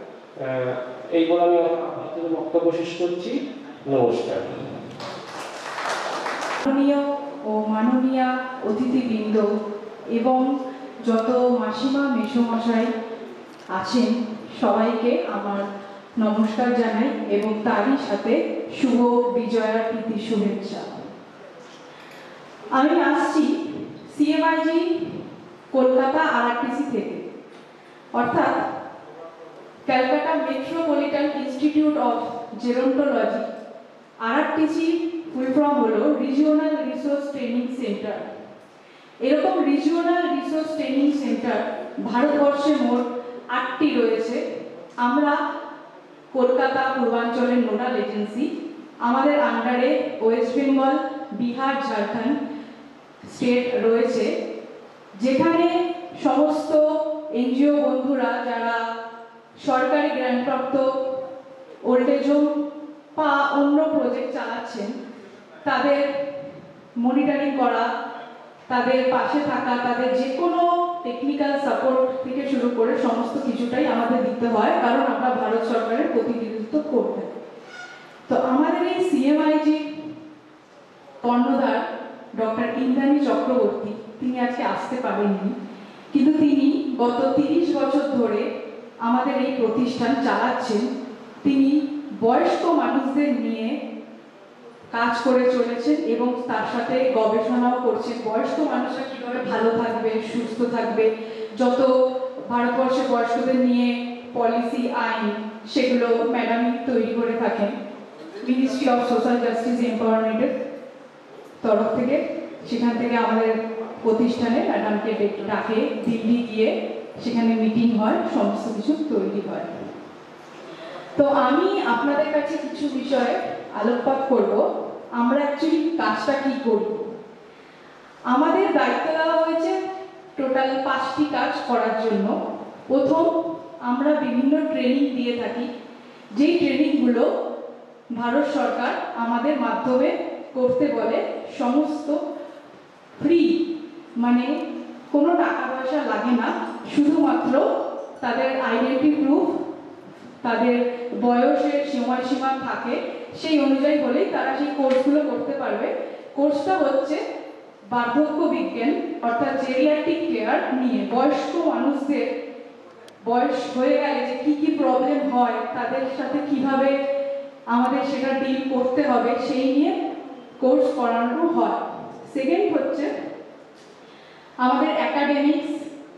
এই বলে আমি আপনাদের বক্তব্য শেষ করছি। নমস্কার। মাননীয় ও মাননীয়া অতিথিবৃন্দ এবং যত মাসিমা মেসোমশাই আছেন সবাইকে আমার নমস্কার জানাই এবং তারই সাথে শুভ বিজয়া প্রীতি শুভেচ্ছা। আমি আসছি সিএমআইজি কলকাতা আরআরটিসি থেকে, অর্থাৎ Calcutta metropolitan institute of gerontology. RRTC full form হলো রিজিওনাল রিসোর্স ট্রেনিং সেন্টার। এরকম রিজিওনাল রিসোর্স ট্রেনিং সেন্টার ভারতবর্ষে মোট আটটি রয়েছে। আমরা কলকাতা পূর্বাঞ্চলের নোডাল এজেন্সি। আমাদের আন্ডারে ওয়েস্ট বেঙ্গল, বিহার, ঝাড়খণ্ড স্টেট রয়েছে, যেখানে সমস্ত এনজিও বন্ধুরা যারা সরকারি গ্র্যান্টপ্রাপ্ত ওল্ড এজ হোম বা অন্য প্রজেক্ট চালাচ্ছেন তাদের মনিটরিং করা, তাদের পাশে থাকা, তাদের যে কোনো টেকনিক্যাল সাপোর্ট থেকে শুরু করে সমস্ত কিছুটাই আমাদের দিতে হয়, কারণ আমরা ভারত সরকারের প্রতিনিধিত্ব করতে। তো আমাদের এই সিএমআইজি কর্ণধার ডক্টর ইন্দ্রাণী চক্রবর্তী, তিনি আজকে আসতে পারেননি, কিন্তু তিনি গত তিরিশ বছর ধরে আমাদের এই প্রতিষ্ঠান চালাচ্ছেন। তিনি বয়স্ক মানুষদের নিয়ে কাজ করে চলেছেন এবং তার সাথে গবেষণাও করছেন। বয়স্ক মানুষরা কীভাবে ভালো থাকবে, সুস্থ থাকবে, যত ভারতবর্ষে বয়স্কদের নিয়ে পলিসি, আইন, সেগুলো ম্যাডামই তৈরি করে থাকেন মিনিস্ট্রি অফ সোশ্যাল জাস্টিস এম্পাওয়ারমেন্টের তরফ থেকে। সেখান থেকে আমাদের প্রতিষ্ঠানে ম্যাডামকে ডাকে, দিল্লি গিয়ে সেখানে মিটিং হয়, সমস্ত কিছু তৈরি হয়। তো আমি আপনাদের কাছে কিছু বিষয় আলোকপাত করব। আমরা অ্যাকচুয়ালি কাজটা কি করি। আমাদের দায়িত্ব দেওয়া হয়েছে টোটাল পাঁচটি কাজ করার জন্য। প্রথম, আমরা বিভিন্ন ট্রেনিং দিয়ে থাকি, যেই ট্রেনিংগুলো ভারত সরকার আমাদের মাধ্যমে করতে বলে, সমস্ত ফ্রি, মানে কোনো টাকা পয়সা লাগে না, শুধুমাত্র তাদের আইডেন্টি প্রুফ, তাদের বয়সের সময়সীমা থাকে, সেই অনুযায়ী হলেই তারা সেই কোর্সগুলো করতে পারবে। কোর্সটা হচ্ছে বার্ধক্য বিজ্ঞান, অর্থাৎ জেরিয়াট্রিক কেয়ার নিয়ে। বয়স্ক মানুষদের বয়স হয়ে গেলে যে কী কী প্রবলেম হয়, তাদের সাথে কিভাবে আমাদের সেটা ডিল করতে হবে, সেই নিয়ে কোর্স করানো হয়। সেকেন্ড হচ্ছে আমাদের একাডেমিক্স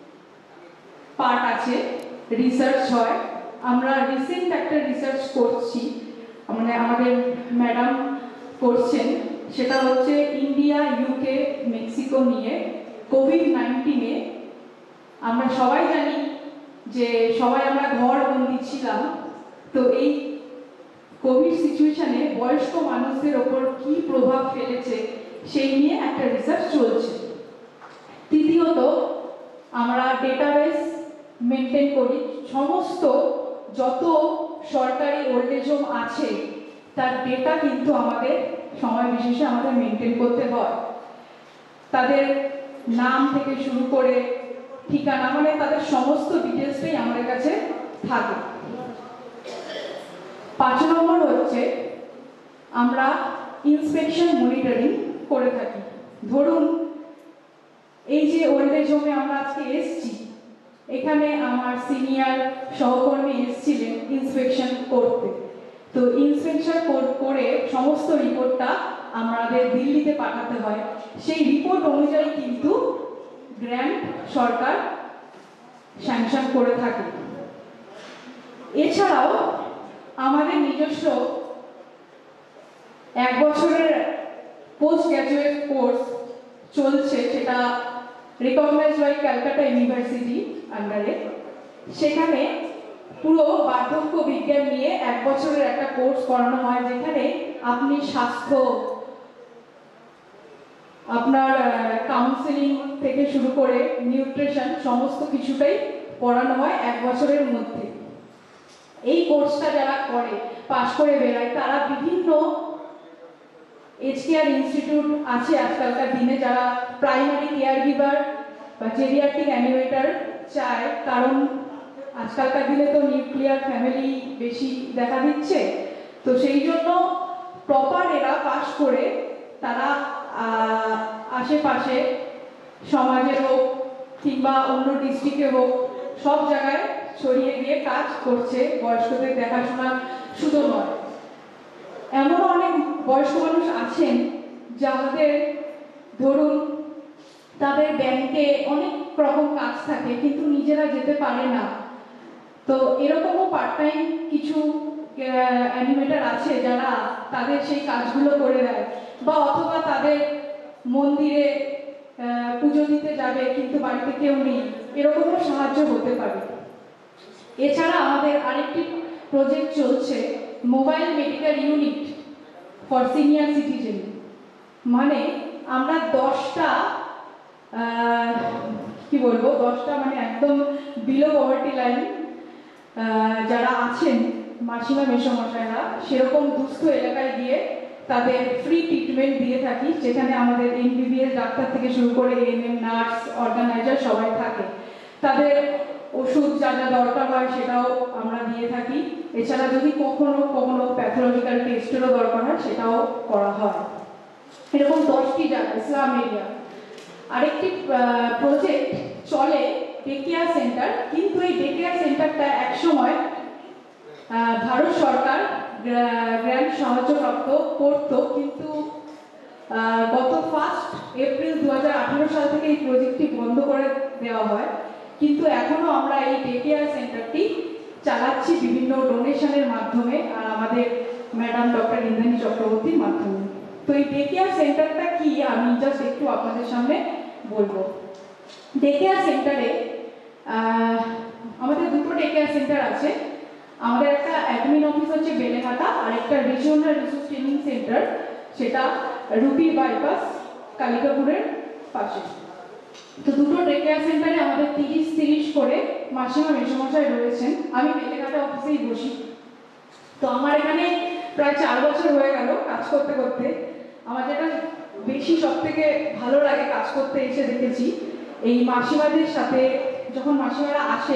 পার্ট আছে, রিসার্চ হয়। আমরা রিসেন্ট একটা রিসার্চ করছি, মানে আমাদের ম্যাডাম করছেন, সেটা হচ্ছে ইন্ডিয়া, ইউকে, মেক্সিকো নিয়ে কোভিড নাইন্টিনে। আমরা সবাই জানি যে সবাই আমরা ঘর বন্দি ছিলাম, তো এই কোভিড সিচুয়েশনে বয়স্ক মানুষদের ওপর কী প্রভাব ফেলেছে সেই নিয়ে একটা রিসার্চ চলছে। তৃতীয়ত, আমরা ডেটাবেস মেনটেন করি। সমস্ত যত সরকারি ওল্ড এজ হোম আছে তার ডেটা কিন্তু আমাদের সময় বিশেষে আমাদের মেনটেন করতে হয়। তাদের নাম থেকে শুরু করে ঠিকানা, মানে তাদের সমস্ত ডিটেলসটাই আমাদের কাছে থাকে। পাঁচ নম্বর হচ্ছে আমরা ইন্সপেকশন মনিটরিং করে থাকি। ধরুন এই যে ওল্ড এজ হোমে আমরা আজকে এসছি, এখানে আমার সিনিয়র সহকর্মী এসেছিলেন ইন্সপেকশন করতে। তো ইন্সপেকশন করে সমস্ত রিপোর্টটা আমাদের দিল্লিতে পাঠাতে হয়। সেই রিপোর্ট অনুযায়ী কিন্তু গ্র্যান্ট সরকার স্যাংশন করে থাকে। এছাড়াও আমাদের নিজস্ব এক বছরের পোস্ট গ্র্যাজুয়েট কোর্স চলছে, সেটা রিকগনাইজড বাই ক্যালকাটা ইউনিভার্সিটি আন্ডারে। সেখানে পুরো বার্ধক্য বিজ্ঞান নিয়ে এক বছরের একটা কোর্স করানো হয়, যেখানে আপনি স্বাস্থ্য, আপনার কাউন্সেলিং থেকে শুরু করে নিউট্রিশন, সমস্ত কিছুটাই পড়ানো হয় এক বছরের মধ্যে। এই কোর্সটা যারা করে, পাশ করে বেরায়, তারা বিভিন্ন এজ কেয়ার ইনস্টিটিউট আছে আজকালকার দিনে, যারা প্রাইমারি কেয়ার গিভার বা জেরিয়াট্রিক অ্যানিমেটর চায়, কারণ আজকালকার দিনে তো নিউক্লিয়ার ফ্যামিলি বেশি দেখা দিচ্ছে। তো সেই জন্য প্রপার এরা পাশ করে তারা আশেপাশে সমাজে হোক, কিংবা অন্য ডিস্ট্রিক্টে হোক, সব জায়গায় ছড়িয়ে গিয়ে কাজ করছে। বয়স্কদের দেখাশোনা শুধু নয়, এমনও অনেক বয়স্ক মানুষ আছেন যাদের ধরুন তাদের ব্যাংকে অনেক রকম কাজ থাকে কিন্তু নিজেরা যেতে পারে না। তো এরকমও পার্ট টাইম কিছু অ্যানিমেটার আছে যারা তাদের সেই কাজগুলো করে দেয়, বা অথবা তাদের মন্দিরে পুজো দিতে যাবে কিন্তু বাড়িতে কেউ নেই, এরকমও সাহায্য হতে পারে। এছাড়া আমাদের আরেকটি প্রজেক্ট চলছে, mobile medical unit for senior citizen. মানে আমরা দশটা কি বলবো দশটা মানে একদম বিলো পভার্টি লাইন যারা আছেন মাসিমা মেসোমশাইরা, সেরকম দুস্থ এলাকায় গিয়ে তাদের ফ্রি ট্রিটমেন্ট দিয়ে থাকি, যেখানে আমাদের এমবিবিএস ডাক্তার থেকে শুরু করে এএনএম, নার্স, অর্গানাইজার সবাই থাকে। তাদের ওষুধ যা যা দরকার হয় সেটাও আমরা দিয়ে থাকি। এছাড়া যদি কখনো কখনো প্যাথোলজিক্যাল টেস্টেরও দরকার হয় সেটাও করা হয়। এরকম দশটি জায়গা ইসলাম এরিয়া। আরেকটি প্রজেক্ট চলে ডে কেয়ার সেন্টার, কিন্তু এই ডে কেয়ার সেন্টারটা একসময় ভারত সরকার গ্র্যান্ট সাহায্যপ্রাপ্ত করতো, কিন্তু গত ফার্স্ট এপ্রিল দু হাজার আঠেরো সাল থেকে এই প্রজেক্টটি বন্ধ করে দেওয়া হয়। কিন্তু এখনো আমরা এই ডে কেয়ার সেন্টারটি চালাচ্ছি বিভিন্ন ডোনেশনের মাধ্যমে আর আমাদের ম্যাডাম ডক্টর ইন্দ্রাণী চক্রবর্তীর মাধ্যমে। তো এই ডে কেয়ার সেন্টারটা কি আমি জাস্ট একটু আপনাদের সামনে বলবো। ডে কেয়ার সেন্টারে আমাদের দুটো ডে কেয়ার সেন্টার আছে। আমাদের একটা অ্যাডমিন অফিস হচ্ছে বেলেঘাটা, আর একটা রিজিওনাল রিসোর্স ট্রেনিং সেন্টার, সেটা রুবি বাইপাস কালিকাপুরের পাশে। তো দুটো ডে কেয়ার সেন্টারে আমাদের তিরিশ তিরিশ করে মাসিমা মেসোমশাই রয়েছেন। আমি বেলেঘাটা অফিসেই বসি। তো আমার এখানে প্রায় চার বছর হয়ে গেল কাজ করতে করতে। আমার যেটা বেশি সব থেকে ভালো লাগে কাজ করতে এসে দেখেছি, এই মাসিমাদের সাথে যখন মাসিমারা আসে,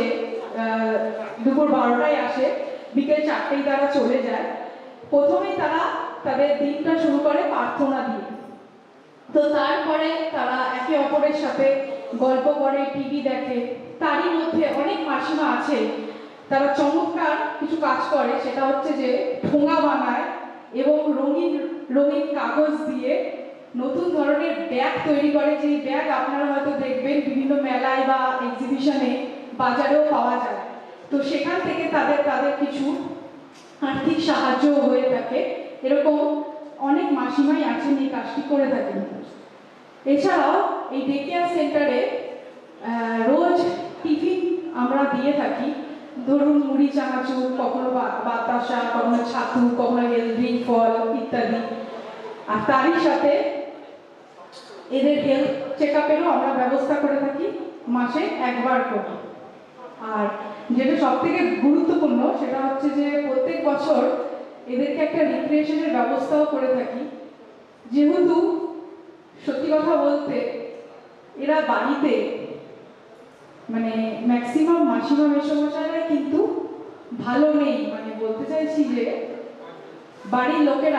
দুপুর বারোটায় আসে, বিকেল চারটেই তারা চলে যায়। প্রথমেই তারা তাদের দিনটা শুরু করে প্রার্থনা দিয়ে। তো তারপরে তারা একে অপরের সাথে গল্প করে, টিভি দেখে। তারই মধ্যে অনেক মাসিমা আছে তারা চমৎকার কিছু কাজ করে, সেটা হচ্ছে যে ঠোঙা বানায় এবং রঙিন রঙিন কাগজ দিয়ে নতুন ধরনের ব্যাগ তৈরি করে, যে ব্যাগ আপনারা হয়তো দেখবেন বিভিন্ন মেলায় বা এক্সিবিশনে, বাজারেও পাওয়া যায়। তো সেখান থেকে তাদের তাদের কিছু আর্থিক সাহায্য হয়ে থাকে। এরকম অনেক মাসিমাই আছেন এই কাজটি করে থাকেন। এছাড়াও এই ডে কেয়ার সেন্টারে রোজ টিফিন আমরা দিয়ে থাকি। ধরুন মুড়ি, চানাচুর, কখনো বাতাসা, কখনো ছাতু, কখনো হেলদি ফল ইত্যাদি। আর তারই সাথে এদের হেলথ চেক আপেরও আমরা ব্যবস্থা করে থাকি মাসে একবার করে। আর যেটা সব থেকে গুরুত্বপূর্ণ সেটা হচ্ছে যে প্রত্যেক বছর এদেরকে একটা রিক্রিয়েশনের ব্যবস্থাও করে থাকি। যেহেতু সত্যি কথা বলতে এরা বাড়িতে মানে ম্যাক্সিমাম মাসিমা মেসোমশাইরা কিন্তু ভালো নেই, মানে বলতে চাইছি যে বাড়ির লোকেরা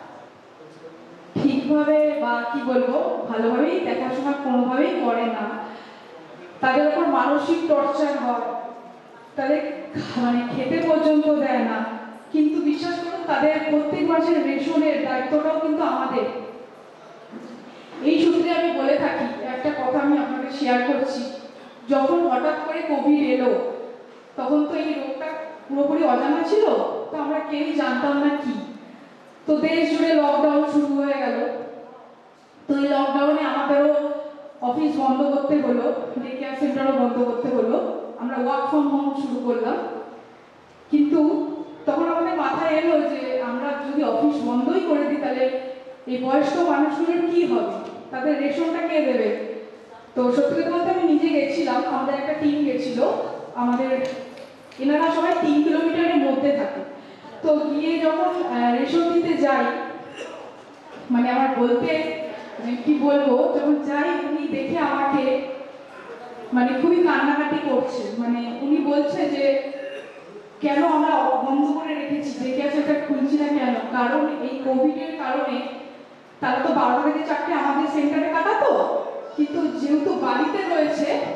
ঠিকভাবে বা কি বলবো ভালোভাবেই দেখাশোনা কোনোভাবেই করে না। তাদের উপর মানসিক টর্চার হয়, তাদের মানে খেতে পর্যন্ত দেয় না। কিন্তু বিশ্বাস করুন তাদের প্রত্যেক মাসের রেশনের দায়িত্বটাও কিন্তু আমাদের। এই সূত্রে আমি বলে থাকি, একটা কথা আমি আপনাকে শেয়ার করছি। যখন হঠাৎ করে কোভিড এলো তখন তো এই রোগটা পুরোপুরি অজানা ছিল, তো আমরা কেউই জানতাম না কি। তো দেশ জুড়ে লকডাউন শুরু হয়ে গেল। তো এই লকডাউনে আমাদেরও অফিস বন্ধ করতে হলো, ডে কেয়ার সেন্টারও বন্ধ করতে হলো। আমরা ওয়ার্ক ফ্রম হোম শুরু করলাম। কিন্তু তখন আমাদের মাথায় এলো যে আমরা যদি অফিস বন্ধই করে দিই তাহলে এই বয়স্ক মানুষগুলোর কি হবে, তাদের রেশনটা কে দেবে। তো সত্যি কথা বলতে আমি নিজে গেছিলাম, আমাদের একটা টিম গেছিল। আমাদের এনারা সবাই তিন কিলোমিটারের মধ্যে থাকে। তো গিয়ে যখন রেশন দিতে যাই, মানে আমার বলতে কি বলবো, যখন যাই উনি দেখে আমাকে মানে খুবই কান্নাকাটি করছে। মানে উনি বলছে যে কেন আমরা বন্ধ করে রেখেছি, দেখে আছে এটা খুলছি না কেন, কারণ এই কোভিডের কারণে তারা তো বারোটা থেকে চারটে আমাদের সেন্টারে কাটাতো, কিন্তু যেহেতু বাড়িতে রয়েছে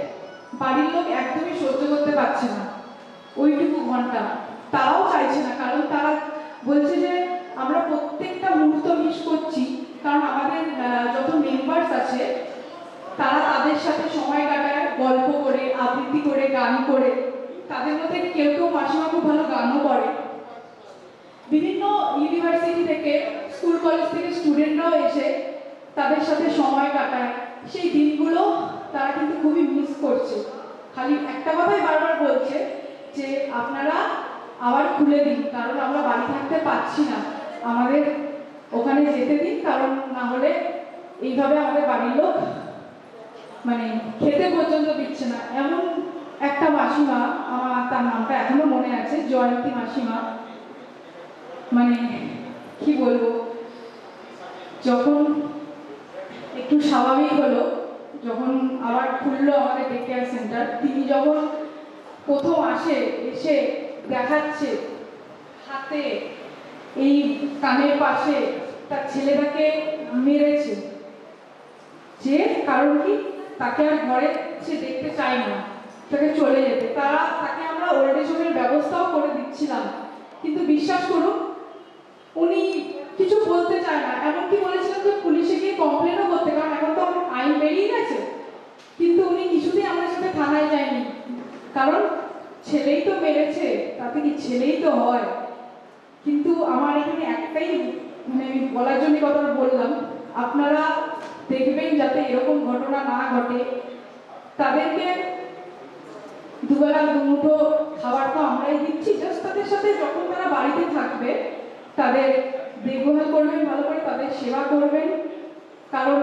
বাড়ির লোক একদমই সহ্য করতে পারছে না ওইটুকু ঘন্টা, তারাও চাইছে না, কারণ তারা বলছে যে আমরা প্রত্যেকটা মুহূর্ত মিস করছি, কারণ আমাদের যত মেম্বার্স আছে তারা তাদের সাথে সময় কাটায় গল্প করে, আবৃত্তি করে, গান করে। তাদের মধ্যে কেউ কেউ মাসিমা খুব ভালো গানও করে। বিভিন্ন ইউনিভার্সিটি থেকে, স্কুল কলেজ থেকে স্টুডেন্টরাও এসে তাদের সাথে সময় কাটায়। সেই দিনগুলো তারা কিন্তু খুবই মিস করছে। খালি একটা কথাই বারবার বলছে যে আপনারা আবার খুলে দিন, কারণ আমরা বাড়ি থাকতে পারছি না, আমাদের ওখানে যেতে দিন, কারণ না হলে এইভাবে আমাদের বাড়ির লোক মানে খেতে পর্যন্ত দিচ্ছে না। এমন একটা মাসিমা, আমার তার নামটা এখনো মনে আছে, জয়ন্তী মাসিমা, মানে কি বলবো, যখন একটু স্বাভাবিক হলো, যখন আবার খুললো আমাদের ডে কেয়ার সেন্টার, তিনি যখন প্রথম আসে, এসে দেখাচ্ছে হাতে এই কানের পাশে তার ছেলেটাকে মেরেছে, যে কারণ কি তাকে আর ঘরে সে দেখতে চায় না, তাকে চলে যেতে। তারা তাকে আমরা ওল্ড এজ হোমের ব্যবস্থাও করে দিচ্ছিলাম, কিন্তু বিশ্বাস করুন উনি কিছু বলতে চায় না। এমনকি বলেছিলাম যে পুলিশে গিয়ে কমপ্লেনও করতে, কারণ এখন তো আইন বেরিয়ে গেছে, কিন্তু উনি কিছুতেই আমাদের সাথে থানায় যায়নি, কারণ ছেলেই তো মেরেছে, তাতে কি ছেলেই তো হয়। কিন্তু আমার এখানে একটাই মানে আমি বলার জন্য কথাটা বললাম, আপনারা দেখবেন যাতে এরকম ঘটনা না ঘটে। তাদেরকে দুবেলা দুমুঠো খাবার তো আমরাই দিচ্ছি, জাস্ট তাদের সাথে যখন তারা বাড়িতে থাকবে তাদের দেখভাল করবেন, ভালো করে তাদের সেবা করবেন, কারণ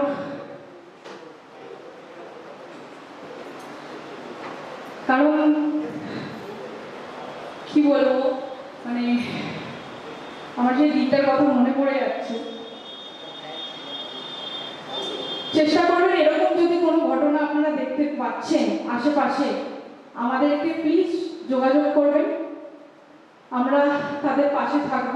কারণ কি বলবো, মানে আমার সেই দিনটার কথা মনে পড়ে যাচ্ছে। চেষ্টা করবেন এরকম যদি কোনো ঘটনা আপনারা দেখতে পাচ্ছেন আশেপাশে, আমাদেরকে প্লিজ যোগাযোগ করবেন, আমরা তাদের পাশে থাকব,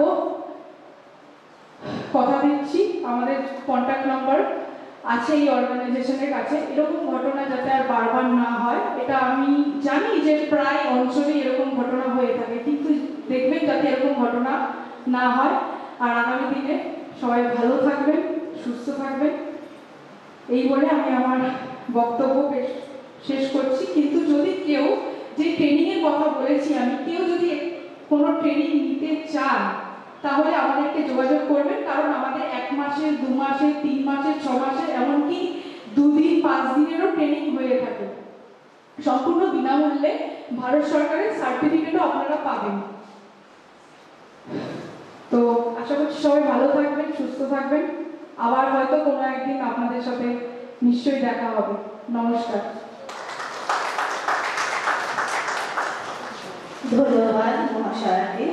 কথা দিচ্ছি। আমাদের কন্ট্যাক্ট নাম্বার আছে এই অর্গানাইজেশনের কাছে। এরকম ঘটনা যাতে আর বারবার না হয়, এটা আমি জানি যে প্রায় অঞ্চলে এরকম ঘটনা হয়ে থাকে, কিন্তু দেখবেন যাতে এরকম ঘটনা না হয়। আর আগামী দিনে সবাই ভালো থাকবেন, সুস্থ থাকবেন, এই বলে আমি আমার বক্তব্য শেষ করছি। কিন্তু যদি কেউ, যে ট্রেনিংয়ের কথা বলেছি আমি, কেউ যদি কোনো ট্রেনিং নিতে চান তাহলে আমাদেরকে যোগাযোগ করবেন, কারণ আমাদের এক মাসের, দু মাসের, তিন মাসের, ছ মাসের, এমনকি দুদিন পাঁচ দিনেরও ট্রেনিং হয়ে থাকে, সম্পূর্ণ বিনামূল্যে। ভারত সরকারের সার্টিফিকেটও আপনারা পাবেন। তো আশা করছি সবাই ভালো থাকবেন, সুস্থ থাকবেন, আবার হয়তো কোনো একদিন আপনাদের সাথে নিশ্চয়ই দেখা হবে। নমস্কার। ধন্যবাদ মহাশয়াকে।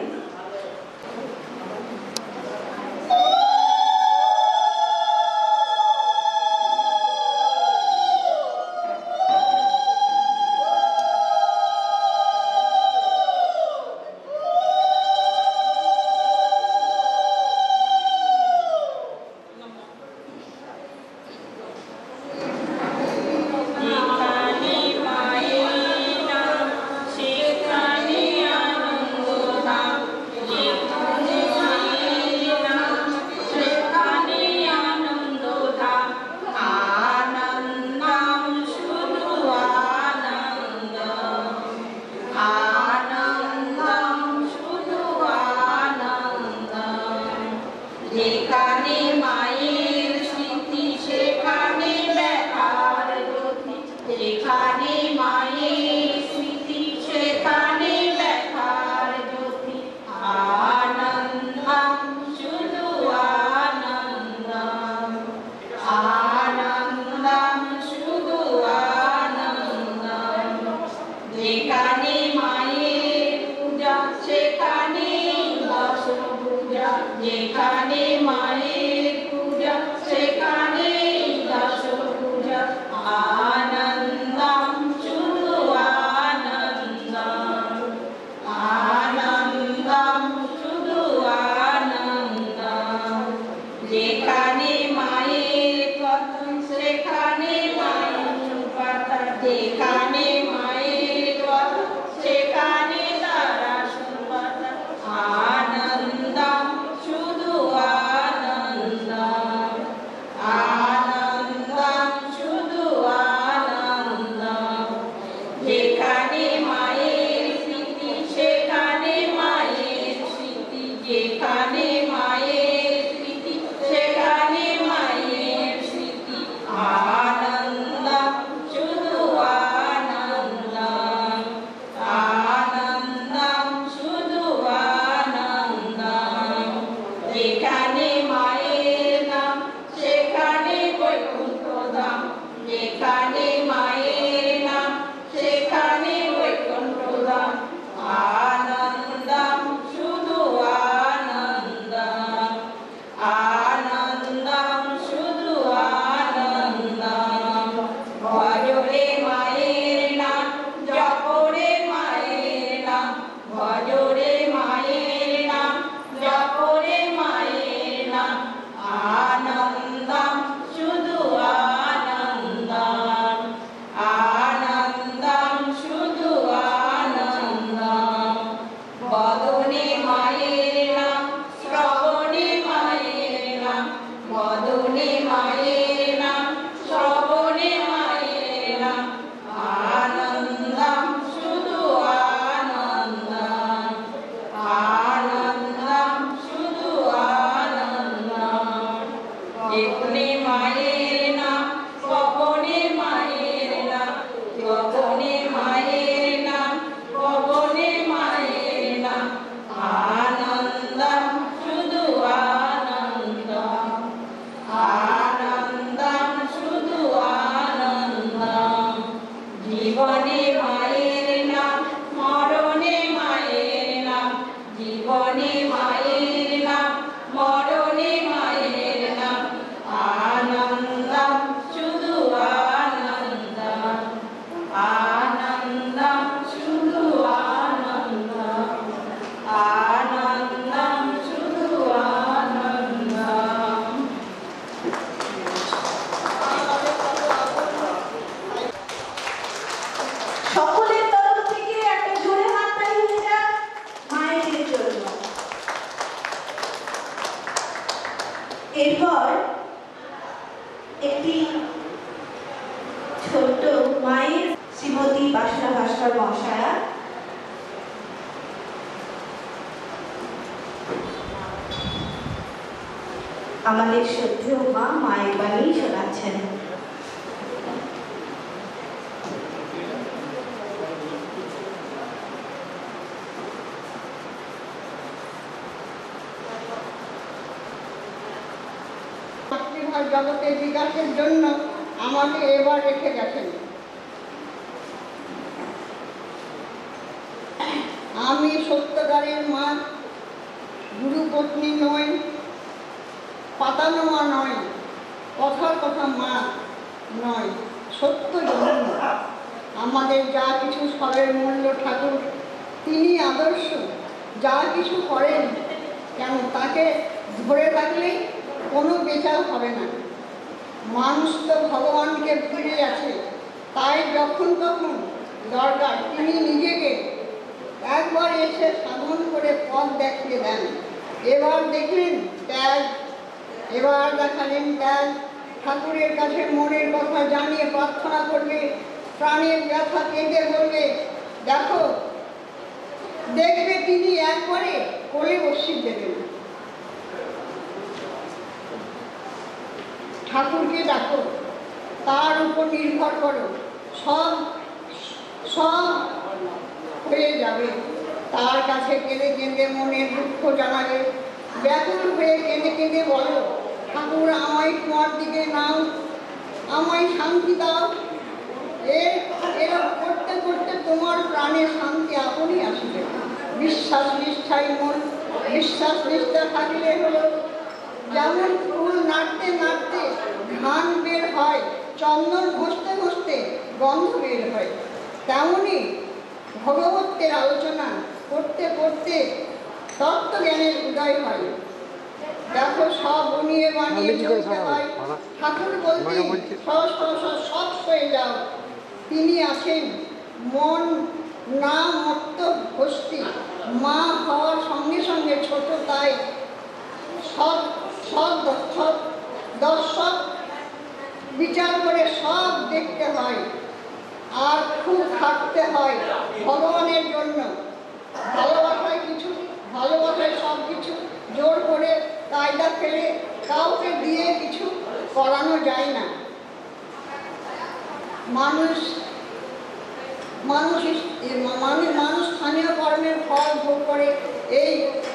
যেখানে যেখানে মায়ের স্মৃতি সেখানে মায়ের স্মৃতি আনন্দম শুধু আনন্দম আনন্দম শুধু আনন্দম যেখানে মায়ের নাম সেখানে বৈকুণ্ঠ ধাম যেখানে মায়ের নাম সেখানে বৈকুণ্ঠ ধাম আনন্দম শুধু আনন্দম আনন্দম শুধু আনন্দম ভজরে মায়ের নাম জপরে মায়ের নাম ভজরে মায়ের নাম জপরে মায়ের নাম আনন্দম শুধু আনন্দম আনন্দম শুধু আনন্দম বদনে মায়ের নাম শ্রবণে মায়ের নাম বদনে মায়ের নাম শ্রবণে মায়ের নাম আনন্দম শুধু আনন্দম আনন্দম শুধু আনন্দম যেখানে মায়ের নাম স্বপনে মায়ের নাম স্বপনে মায়ের নাম স্বপনে মায়ের নাম আনন্দম শুধু আনন্দম আনন্দম শুধু আনন্দম জীবনে মায়ের নাম মরণে মায়ের নাম জীবনে মায়ের নাম মরণে মায়ের নাম আনন্দম শুধু আনন্দম আনন্দম শুধু আনন্দম আনন্দম শুধু আনন্দম সকলের তরফ থেকে একটা জোরে হাততালি হয়ে যাক মায়েদের জন্য। এরপর একটি ছোট্ট মায়ের শ্রীমতী বাসনা ভাস্কর মহাশয়া আমাদের শ্রদ্ধেয় মা মায়ের বাণী শোনাচ্ছেন। মাতৃভাব জগতের বিকাশের জন্য আমাকে এবার রেখে গেছেন। আমি সত্যকারের মা, গুরুপত্নী নই, পাতানো মা নয়, কথার কথা মা নয়, সত্য জন্ম। আমাদের যা কিছু সবের মূল্য ঠাকুর, তিনি আদর্শ। যা কিছু করেন কেন তাকে ধরে রাখলেই কোনো বিচার হবে না। মানুষ তো ভগবানকে ভুলে আছে, তাই যখন তখন দরকার তিনি নিজেকে একবার এসে সাধন করে পথ দেখিয়ে দেন। এবার দেখলেন ত্যাগ, এবার দেখালেন ত্যাগ। ঠাকুরের কাছে মনের কথা জানিয়ে প্রার্থনা করবে, প্রাণের ব্যথা কেঁদে বলবে, দেখো দেখবে তিনি একবারে কোলে বসিয়ে দেবেন। ঠাকুরকে ডাকো, তার উপর নির্ভর করো, সব সব হয়ে যাবে। তার কাছে কেঁদে কেঁদে মনের দুঃখ জানাবে, ব্যাকুল হয়ে কেঁদে কেঁদে বলো, ঠাকুর আমায় তোমার দিকে নাও, আমায় শান্তি দাও। এর এরা করতে করতে তোমার প্রাণে শান্তি আপনি আসবে। বিশ্বাস নিষ্ঠাই মন, বিশ্বাস নিষ্ঠা থাকলে হলো যেমন ফুল নাড়তে নাড়তে ঘ্রাণ বের হয়, চন্দন ঘষতে ঘষতে গন্ধ বের হয়, তেমনই ভগবতের আলোচনা করতে করতে তত্ত্বজ্ঞানের উদয় হয়। দেখো সব বনিয়ে বানিয়ে চলতে হয়। ঠাকুর বলতে সব হয়ে যাও, তিনি আছেন মন না মত্ত ভস্তি। মা হওয়ার সঙ্গে সঙ্গে ছোট, তাই সব সব দর্শক দর্শক বিচার করে সব দেখতে হয়, আর খুব খাটতে হয় ভগবানের জন্য। ভালোবাসায় কিছু ভালোবাসায় সব কিছু কায়দা ফেলে কাউকে দিয়ে কিছু করানো যায় না। মানুষ মানুষ মানুষ মানুষ স্থানীয় কর্মের ফল ভোগ করে। এই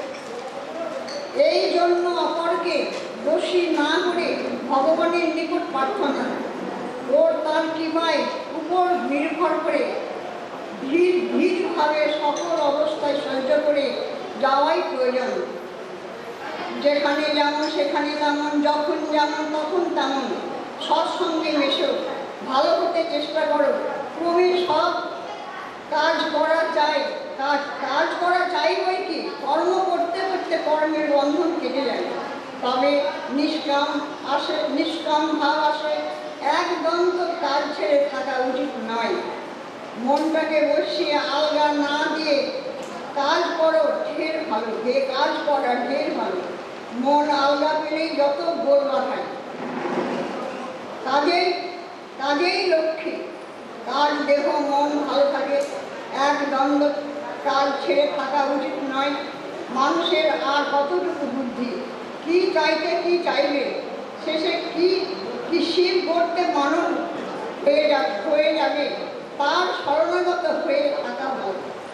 এই জন্য অপরকে দোষী না করে ভগবানের নিকট প্রার্থনা ও তার কৃপায় উপর নির্ভর করে ধীর ধীরভাবে সকল অবস্থায় সহ্য করে যাওয়াই প্রয়োজন। যেখানে যেমন সেখানে তেমন, যখন যেমন তখন তেমন, সৎসঙ্গে মেশো, ভালো হতে চেষ্টা করো। ক্রমে সব কাজ করা চাই কাজ কাজ করা চাই বই কি, কর্ম করতে করতে কর্মের বন্ধন কেটে যায়। তবে নিষ্কাম আসে, নিষ্কাম ভাব আসে। একদম তো কাজ ছেড়ে থাকা উচিত নয়। মনটাকে বসিয়ে আলগা না দিয়ে কাজ করো, ঢের ভালো। যে কাজ করা ঢের ভালো। মন আলগা পেলেই যত গোল বাঁধায়। কাজেই কাজেই লক্ষ্মী। কাজ দেহ মন ভালো থাকে। এক দ্বন্দ্ব কাজ ছেড়ে থাকা উচিত নয়। মানুষের আর কতটুকু বুদ্ধি, কি চাইতে কি চাইবে, শেষে কি কি শিব করতে মানব হয়ে যাবে হয়ে যাবে তার শরণাগত হয়ে থাকা ভালো।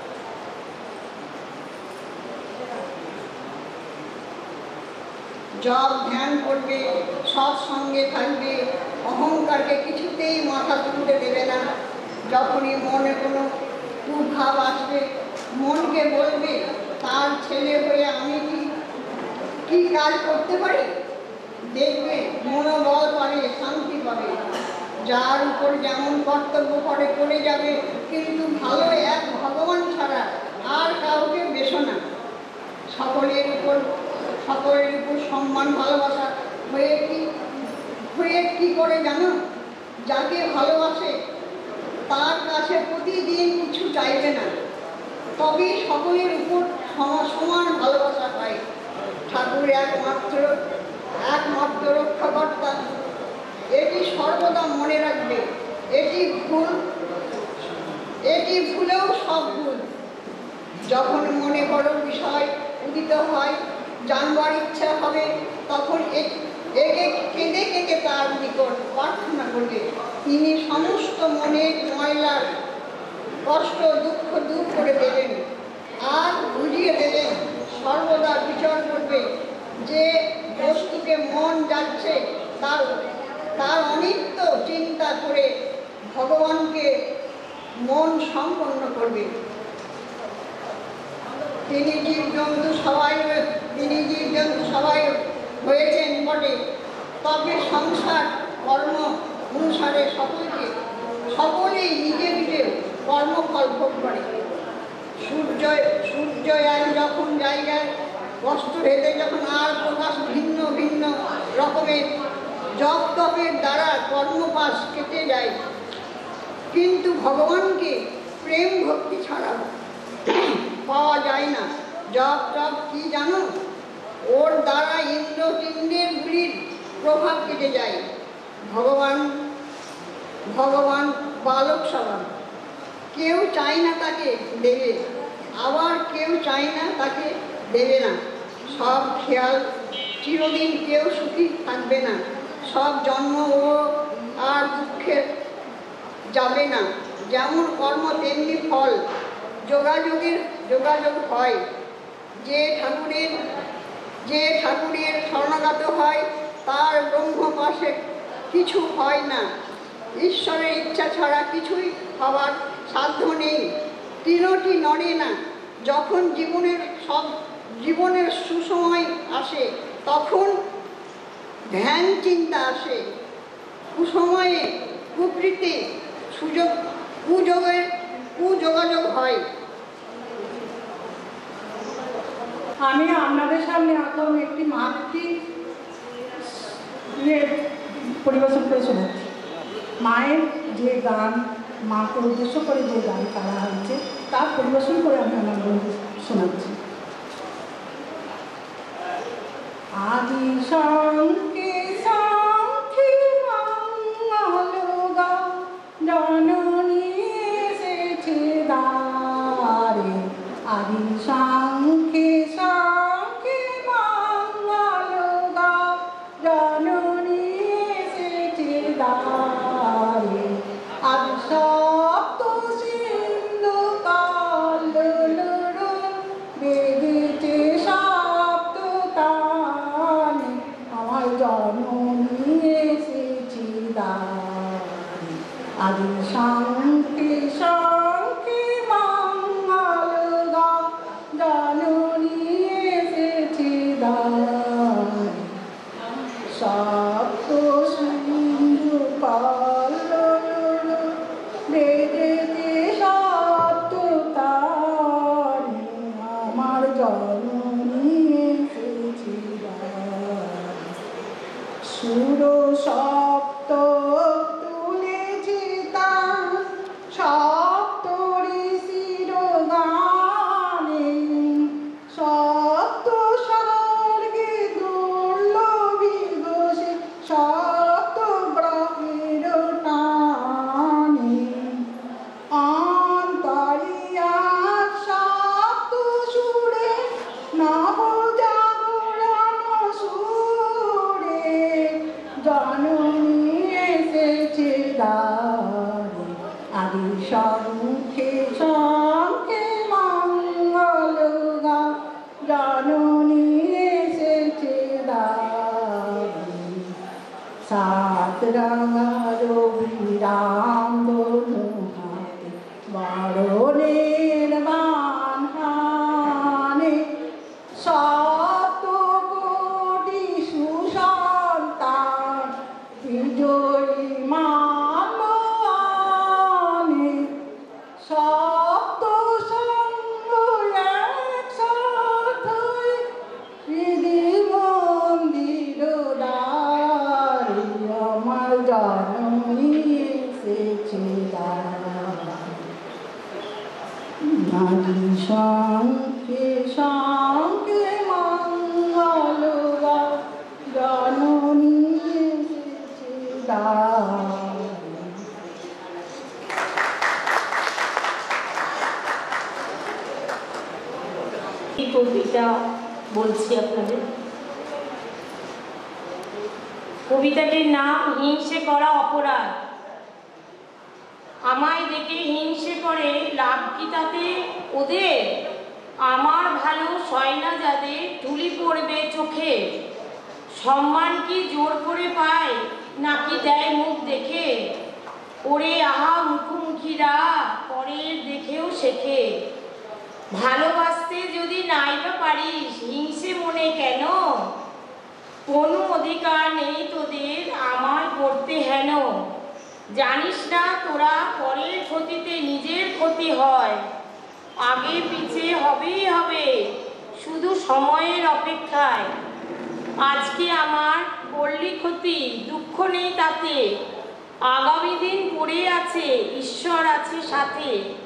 জপ ধ্যান করবে, সৎসঙ্গে থাকবে, অহংকারকে কিছুতেই মাথা তুলতে দেবে না। যখনই মনে কোনো কুভাব আসবে, মনকে বলবে তার ছেলে হয়ে আমি কি কি কাজ করতে পারি। দেখবে মনোবল পারে, শান্তি পাবে। যার উপর যেমন কর্তব্য করে করে যাবে, কিন্তু ভালো এক ভগবান ছাড়া আর কাউকে বেশো না। সকলের উপর সকলের উপর সম্মান ভালোবাসা হয়ে কি হয়ে কি করে জানো, যাকে ভালোবাসে তার কাছে প্রতিদিন কিছু চাইবে না, তবে সকলের উপর সমান ভালোবাসা পায়। ঠাকুর একমাত্র একমাত্র রক্ষাকর্তা, এটি সর্বদা মনে রাখবে। এটি ভুল এটি ভুলেও সব ভুল। যখন মনে বড় বিষয় উদিত হয়, জানবার ইচ্ছা হবে, তখন একে কেঁদে কেঁদে তার নিকট প্রার্থনা করবে। তিনি সমস্ত মনের ময়লার কষ্ট দুঃখ দূর করে দেবেন আর বুঝিয়ে দেবেন। সর্বদা বিচার করবে যে বস্তুকে মন যাচ্ছে তার তার অনিত্য চিন্তা করে ভগবানকে মন সম্পন্ন করবে। তিনি জীবজন্তু সবাই তিনি জীবজন্তু সবাই হয়েছেন বটে, তবে সংসার কর্ম অনুসারে সকলকে সকলেই নিজে নিজে কর্মফল ভোগ করে। সূর্য সূর্য এক যখন জায়গায় বস্ত্র ভেদে যখন আর প্রকাশ ভিন্ন ভিন্ন রকমের জপ তপের দ্বারা কর্মপাশ কেটে যায়, কিন্তু ভগবানকে প্রেম ভক্তি ছাড়া পাওয়া যায় না। জপ জপ কি জানো, ওর দ্বারা ইন্দ্র তিন্দ্রের গুলির প্রভাব কেটে যায়। ভগবান ভগবান বালক সমান, কেউ চায় না তাকে দেবে, আবার কেউ চায় না তাকে দেবে না। সব খেয়াল চিরদিন কেউ সুখী থাকবে না। সব জন্ম ও আর দুঃখের যাবে না। যেমন কর্ম তেমনি ফল, যোগাযোগের যোগাযোগ হয়। যে ঠাকুরের যে ঠাকুরের শরণাগত হয় তার ব্রহ্ম পাশে কিছু হয় না। ঈশ্বরের ইচ্ছা ছাড়া কিছুই হওয়ার সাধ্য নেই। তিনটি নড়ে না। যখন জীবনের সব জীবনের সুসময় আসে, তখন ধ্যান চিন্তা আসে। কুসময়ে কুকৃতি সুযোগ কুযোগের কুযোগাযোগ হয়। আমি আপনাদের সামনে এখন একটি মাতৃ ইয়ে পরিবেশন করে শোনাচ্ছি। মায়ের যে গান, মাকে উদ্দেশ্য করে যে গান করা হয়েছে তার পরিবেশন করে আমি আমার বন্ধু শোনাচ্ছি। আদি শঙ্কে শঙ্খে মঙ্গলগা জননী এসেছে দ্বারে। আদি শঙ্খে শঙ্খে মঙ্গলগা সপ্ত সিন্ধু পল্লব বেদেতে সপ্ত তারি আমার জননী এসেছি সুর সপ্ত তুলেছি তার সপ্ত ঋষির গানে সপ্ত স্বর্গে দুর্লভী দোষে সপ্ত গ্রহের টানে অন্তরিয়া সপ্ত সুরে নব জাগরণ সুরে জননী এসেছে দ্বারে আদি শঙ্খে শঙ্খে মঙ্গল গা জননী এসেছে দ্বারে সাত রঙার বিরাম ধনু হাতে বরণের বাণ হানে শত কোটি সুসন্তান বিজয়ী মানবানে সপ্ত সঙ্গ একসাথে হৃদি মন্দির দ্বারে আমার জননী এসেছে দ্বারে নারী শঙ্খে শঙ্খে মঙ্গল গা জননী এসেছে দ্বারে। এই কবিতা বলছি আপনাদের। কবিতাটির নাম হিংসে করা অপরাধ। আমায় দেখে হিংসে করে লাভ কি তাতে ওদের? আমার ভালো সয় না যাদের ঢুলি পড়বে চোখে। সম্মান কি জোর করে পায় নাকি দেয় মুখ দেখে? ওরে আহা মুখোমুখিরা পরের দেখেও শেখে। ভালোবাসতে যদি নাই বা পারিস হিংসে মনে কেন? কোনো অধিকার নেই তোদের আমায় করতে হেন। জানিস না তোরা পরের ক্ষতিতে নিজের ক্ষতি হয়। আগে পিছে হবেই হবে শুধু সময়ের অপেক্ষায়। আজকে আমার করলি ক্ষতি দুঃখ নেই তাতে। আগামী দিন পড়ে আছে ঈশ্বর আছে সাথে।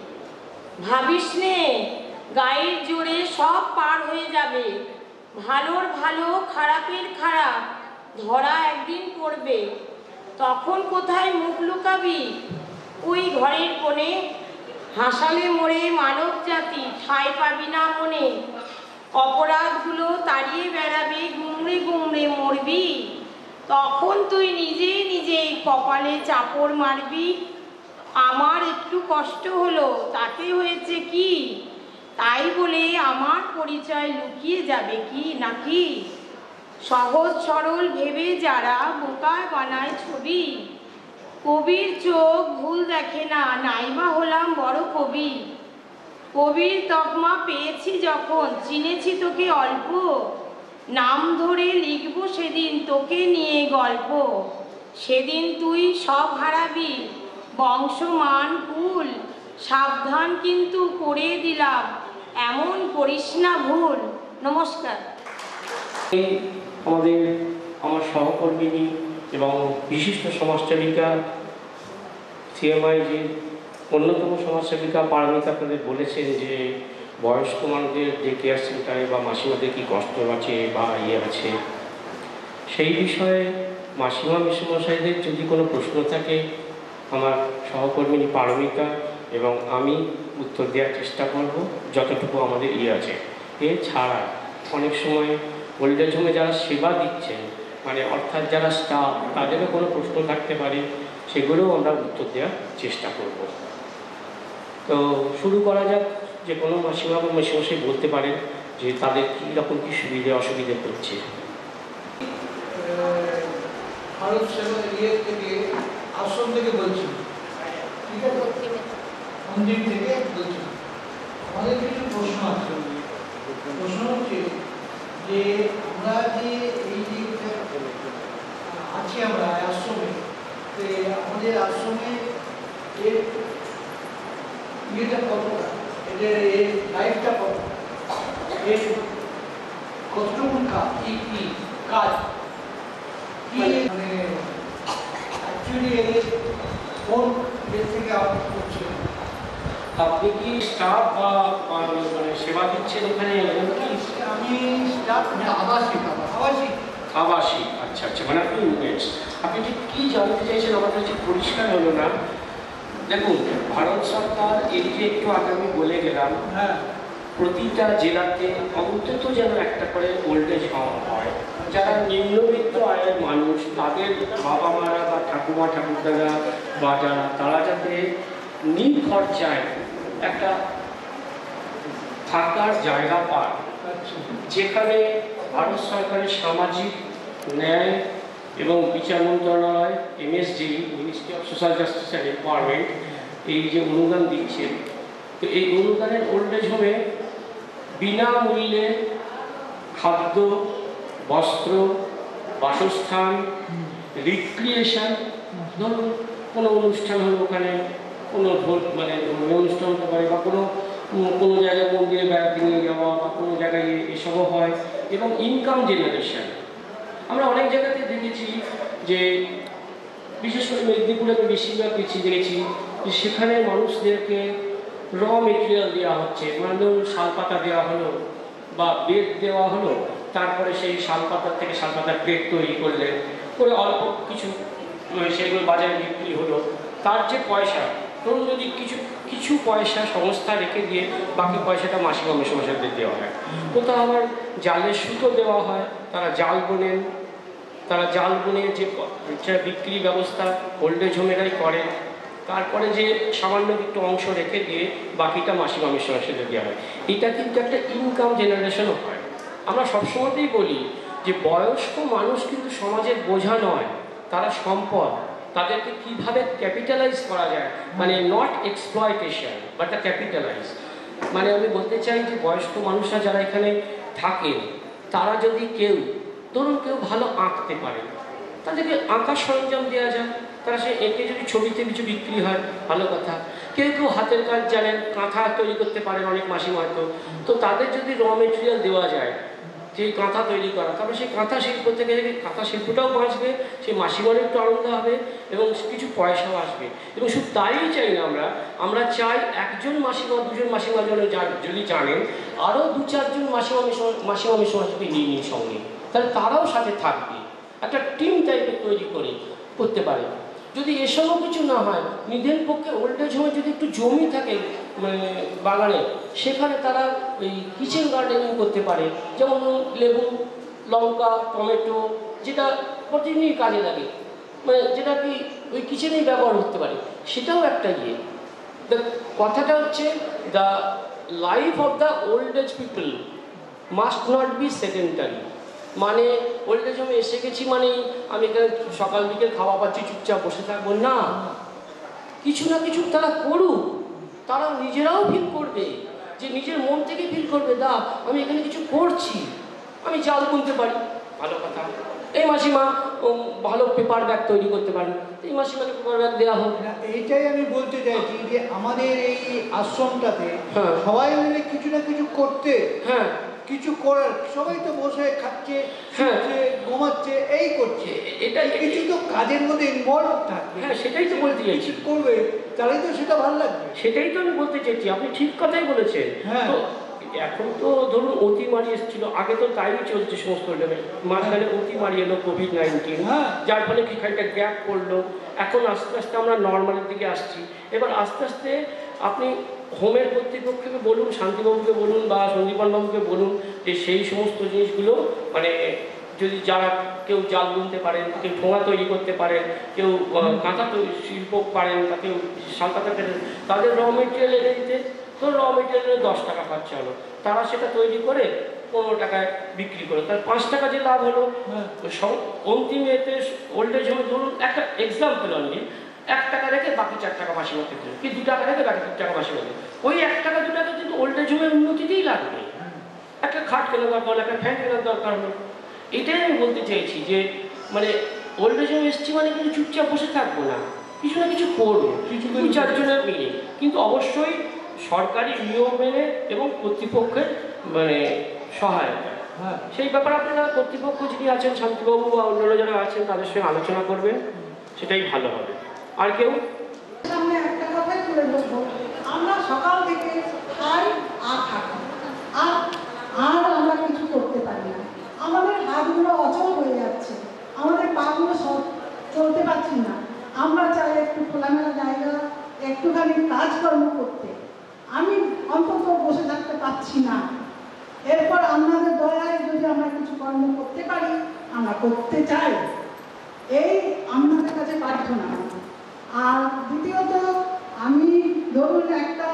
ভাবিস নে গায়ের জোরে সব পার হয়ে যাবে। ভালোর ভালো খারাপের খারাপ ধরা একদিন পড়বে। তখন কোথায় মুখ লুকাবি ওই ঘরের কোণে? হাসালে মোড়ে মানব জাতি ঠাঁই পাবি না মনে। অপরাধগুলো তাড়িয়ে বেড়াবে গুমড়ে গুমড়ে মরবি। তখন তুই নিজে নিজেই কপালে চাপড় মারবি। আমার একটু কষ্ট হলো তাতে হয়েছে কি? তাই বলে আমার পরিচয় লুকিয়ে যাবে কি নাকি? সহজ সরল ভেবে যারা বোকায় বানায় ছবি। কবির চোখ ভুল দেখে না নাইবা হলাম বড় কবি। কবির তকমা পেয়েছি যখন চিনেছি তোকে অল্প। নাম ধরে লিখব সেদিন তোকে নিয়ে গল্প। সেদিন তুই সব হারাবি বংশ মান কুল। সাবধান কিন্তু করে দিলাম এমন করিস না ভুল। নমস্কার। আমাদের আমার সহকর্মিনী এবং বিশিষ্ট সমাজসেবিকা সিএমআইজির অন্যতম সমাজসেবিকা পারমিতা আপনাদের বলেছেন যে বয়স্ক মানুষদের যে কেয়ার সেন্টারে বা মাসিমাদের কী কষ্ট আছে বা ইয়ে আছে, সেই বিষয়ে মাসিমা মেসোমশাইদের যদি কোনো প্রশ্ন থাকে আমার সহকর্মিনী পারমিতা এবং আমি উত্তর দেওয়ার চেষ্টা করব যতটুকু আমাদের ইয়ে আছে। এছাড়া অনেক সময় ওল্ড এজ হোমে যারা সেবা দিচ্ছেন মানে অর্থাৎ যারা স্টাফ তাদেরও কোনো প্রশ্ন থাকতে পারে, সেগুলোও আমরা উত্তর দেওয়ার চেষ্টা করব। তো শুরু করা যাক, যে কোনো মাসিমা বা মেসোমশাই বলতে পারেন যে তাদের কী রকম কী সুবিধে অসুবিধে হচ্ছে। ভারত সেবা ইয়ে থেকে আশ্রম থেকে বলছি, ঠিক আছে, মন্দির থেকে বলছি। আমাদের কিছু প্রশ্ন আছে। প্রশ্ন হচ্ছে যে আমরা যে এই যে আছি আমরা আশ্রমে, তো আমাদের আশ্রমে এর ইয়েটা কতটা, এদের এর লাইফটা কত, এর কতটুকু কাজ, কি কি কাজ, কি মানে অ্যাকচুয়ালি এদের কোন দিক থেকে আউট করছে। আপনি কি স্টাফ বা মানে সেবা দিচ্ছেন এখানে? আমি স্টাফ আবাসিক আবাসিক আবাসিক আচ্ছা আচ্ছা, মানে আপনি রুমমেটস। আপনি ঠিক কী জানতে চাইছেন আমার কাছে পরিষ্কার হলো না। দেখুন, ভারত সরকার এই যে একটু আগে আমি বলে গেলাম, হ্যাঁ, প্রতিটা জেলাতে অন্তত যেন একটা করে ওল্ড এজ হোম হয়। যারা নিম্নবিত্ত আয়ের মানুষ, তাদের বাবা মারা বা ঠাকুমা ঠাকুরদারা বা যারা, তারা যাতে নির্খরচায় একটা থাকার জায়গা পায়, যেখানে ভারত সরকারের সামাজিক ন্যায় এবং বিচার মন্ত্রণালয়, MSD, ministry of social justice and empowerment, এই যে অনুদান দিচ্ছে, তো এই অনুদানের ওল্ড এজ হোমে বিনামূল্যে খাদ্য, বস্ত্র, বাসস্থান, রিক্রিয়েশন, ধরুন কোনো অনুষ্ঠান হলো, ওখানে কোনো মানে অনুষ্ঠান হতে পারে, বা কোনো কোনো জায়গায় মন্দিরে বেড়াতে নিয়ে যাওয়া, বা কোনো জায়গায় এসবও হয়, এবং ইনকাম জেনারেশন। আমরা অনেক জায়গাতে দেখেছি যে, বিশেষ করে মেদিনীপুরে আমি বেশিরভাগ বেশি দেখেছি যে সেখানে মানুষদেরকে র মেটেরিয়াল দেওয়া হচ্ছে, মানে ধরুন শালপাতা দেওয়া হলো বা বেড দেওয়া হলো, তারপরে সেই শালপাতার থেকে শালপাতার বেড তৈরি করলেন, করে অল্প কিছু সেগুলো বাজারে বিক্রি হলো। তার যে পয়সা, ধরুন যদি কিছু কিছু পয়সা সংস্থা রেখে দিয়ে বাকি পয়সাটা মাসিমা মেসোমশাইদের দেওয়া হয়। কোথাও আবার জালের সুতো দেওয়া হয়, তারা জাল বোনেন, তারা জাল বুনে যে বিক্রি ব্যবস্থা ওল্ড এজ হোমেরাই করে। তারপরে যে সামান্য একটু অংশ রেখে দিয়ে বাকিটা মাসিমা মেসোমশাইদের দেওয়া হয়। এটা কিন্তু একটা ইনকাম জেনারেশনও হয়। আমরা সবসময়তেই বলি যে বয়স্ক মানুষ কিন্তু সমাজের বোঝা নয়, তারা সম্পদ। তাদেরকে কীভাবে ক্যাপিটালাইজ করা যায়, মানে not exploitation but the capitalise. মানে আমি বলতে চাই যে বয়স্ক মানুষরা যারা এখানে থাকেন, তারা যদি কেউ, ধরুন কেউ ভালো আঁকতে পারে, তাদেরকে আঁকার সরঞ্জাম দেওয়া যায়, তারা সে এঁকে যদি ছবিতে কিছু বিক্রি হয়, ভালো কথা। কেউ কেউ হাতের কাজ জানেন, কাঁথা তৈরি করতে পারেন অনেক মাসিমা হয়তো, তো তাদের যদি র মেটেরিয়াল দেওয়া যায়, যে কাঁথা তৈরি করা, তারপরে সেই কাঁথা শিল্প থেকে কাঁথা শিল্পটাও বাঁচবে, সেই মাসিমার একটু আনন্দ হবে এবং কিছু পয়সাও আসবে। এবং শুধু তাই চাই না, আমরা আমরা চাই একজন মাসিমা, দুজন মাসিমা জন্য যদি জানেন, আরও দু চারজন মাসিমা মাসিমা মেসোমশাইকে নিয়ে নিন সঙ্গে, তাহলে তারাও সাথে থাকবে, একটা টিম টাইপের তৈরি করে করতে পারে। যদি এসবও কিছু না হয়, নিজের পক্ষে ওল্ড এজ হোমে যদি একটু জমি থাকে মানে বাগানে, সেখানে তারা ওই কিচেন গার্ডেনিং করতে পারে, যেমন লেবু, লঙ্কা, টমেটো, যেটা প্রতিদিনই কাজে লাগে, মানে যেটা কি ওই কিচেনেই ব্যবহার করতে পারে, সেটাও একটা ইয়ে। দ্য কথাটা হচ্ছে, the life of the old age people must not be secondary. মানে ওল্ড এজ হোমে এসে গেছি মানে আমি এখানে সকাল বিকেল খাওয়া পাচ্ছি, চুপচাপ বসে থাকবো না, কিছু না কিছু তারা করুক, তারা নিজেরাও ফিল করবে, যে নিজের মন থেকে ফিল করবে, দা আমি এখানে কিছু করছি, আমি জাল বুনতে পারি, ভালো কথা। এই মাসিমা ভালো পেপার ব্যাগ তৈরি করতে পারেন, এই মাসিমাকে পেপার ব্যাগ দেওয়া হোক। এইটাই আমি বলতে চাইছি যে আমাদের এই আশ্রমটাতে সবাই মিলে কিছু না কিছু করতে, হ্যাঁ কিছু করার, সবাই তো বসে খাচ্ছে, শুচ্ছে, ঘুমাচ্ছে, এই করছে, এটা কিছু তো কাজের মধ্যে ইনভলভ থাকবে। হ্যাঁ, সেটাই তো বলতে চাইছি, করবে তাহলেই তো সেটা ভালো লাগবে। সেটাই তো আমি বলতে চাইছি, আপনি ঠিক কথাই বলেছেন। তো এখন তো ধরুন অতিমারি এসেছিল, আগে তো তাই চলছে সমস্ত লেভেল, মাঝখানে অতিমারি এলো কোভিড নাইন্টিন, যার ফলে কি খানিকটা গ্যাপ পড়লো। এখন আস্তে আস্তে আমরা নর্মালের দিকে আসছি। এবার আস্তে আস্তে আপনি হোমের কর্তৃপক্ষকে বলুন, শান্তিবাবুকে বলুন বা সন্দীপন বাবুকে বলুন, যে সেই সমস্ত জিনিসগুলো মানে যদি যারা কেউ জাল বুনতে পারেন, কেউ ঠোঙা তৈরি করতে পারেন, কেউ কাঁথা শিল্প পারেন, বা কেউ শালপাতা পেতেন, তাদের র মেটেরিয়াল এনে দিতে, তো র মেটেরিয়ালের দশ টাকা খরচা হলো, তারা সেটা তৈরি করে পনেরো টাকায় বিক্রি করে, তার পাঁচ টাকা যে লাভ হলো। অন্তিম এতে ওল্ড এজ হোমে ধরুন একটা এক্সাম্পল অনলি, এক টাকা রেখে বাকি চার টাকা মাসিমা খেতে, কি দু টাকা রেখে বাকি দু টাকা মাসিমা খেতে, ওই এক টাকা দু টাকা কিন্তু ওল্ড এজ হোমের উন্নতিতেই লাগবে। একটা খাট কেনার দরকার হলো, একটা ফ্যান কেনার দরকার হলো। এটাই আমি বলতে চাইছি যে মানে ওল্ড এজ হোম এসছি মানে কিন্তু চুপচাপ বসে থাকবো না, কিছু না কিছু করবো, কিছু দু চারজনের মিলে, কিন্তু অবশ্যই সরকারি নিয়ম মেনে এবং কর্তৃপক্ষের মানে সহায়তা। হ্যাঁ, সেই ব্যাপারে আপনারা কর্তৃপক্ষ যিনি আছেন শান্তিবাবু বা অন্যান্য যারা আছেন তাদের সঙ্গে আলোচনা করবেন, সেটাই ভালো হবে। আর কেউ সামনে একটা কথাই তুলে ধরবো, আমরা সকাল থেকে খাই আর থাকি, আর আর আমরা কিছু করতে পারি না। আমাদের হাতগুলো অচল হয়ে যাচ্ছে, আমাদের পাগুলো সব চলতে পারছি না। আমরা চাই একটু খোলামেলা জায়গা, একটুখানি কাজকর্ম করতে। আমি অন্তত বসে থাকতে পারছি না। এরপর আপনাদের দয়ায় যদি আমরা কিছু কর্ম করতে পারি, আমরা করতে চাই, এই আপনাদের কাছে প্রার্থনা। আর দ্বিতীয়ত, আমি ধরুন একটা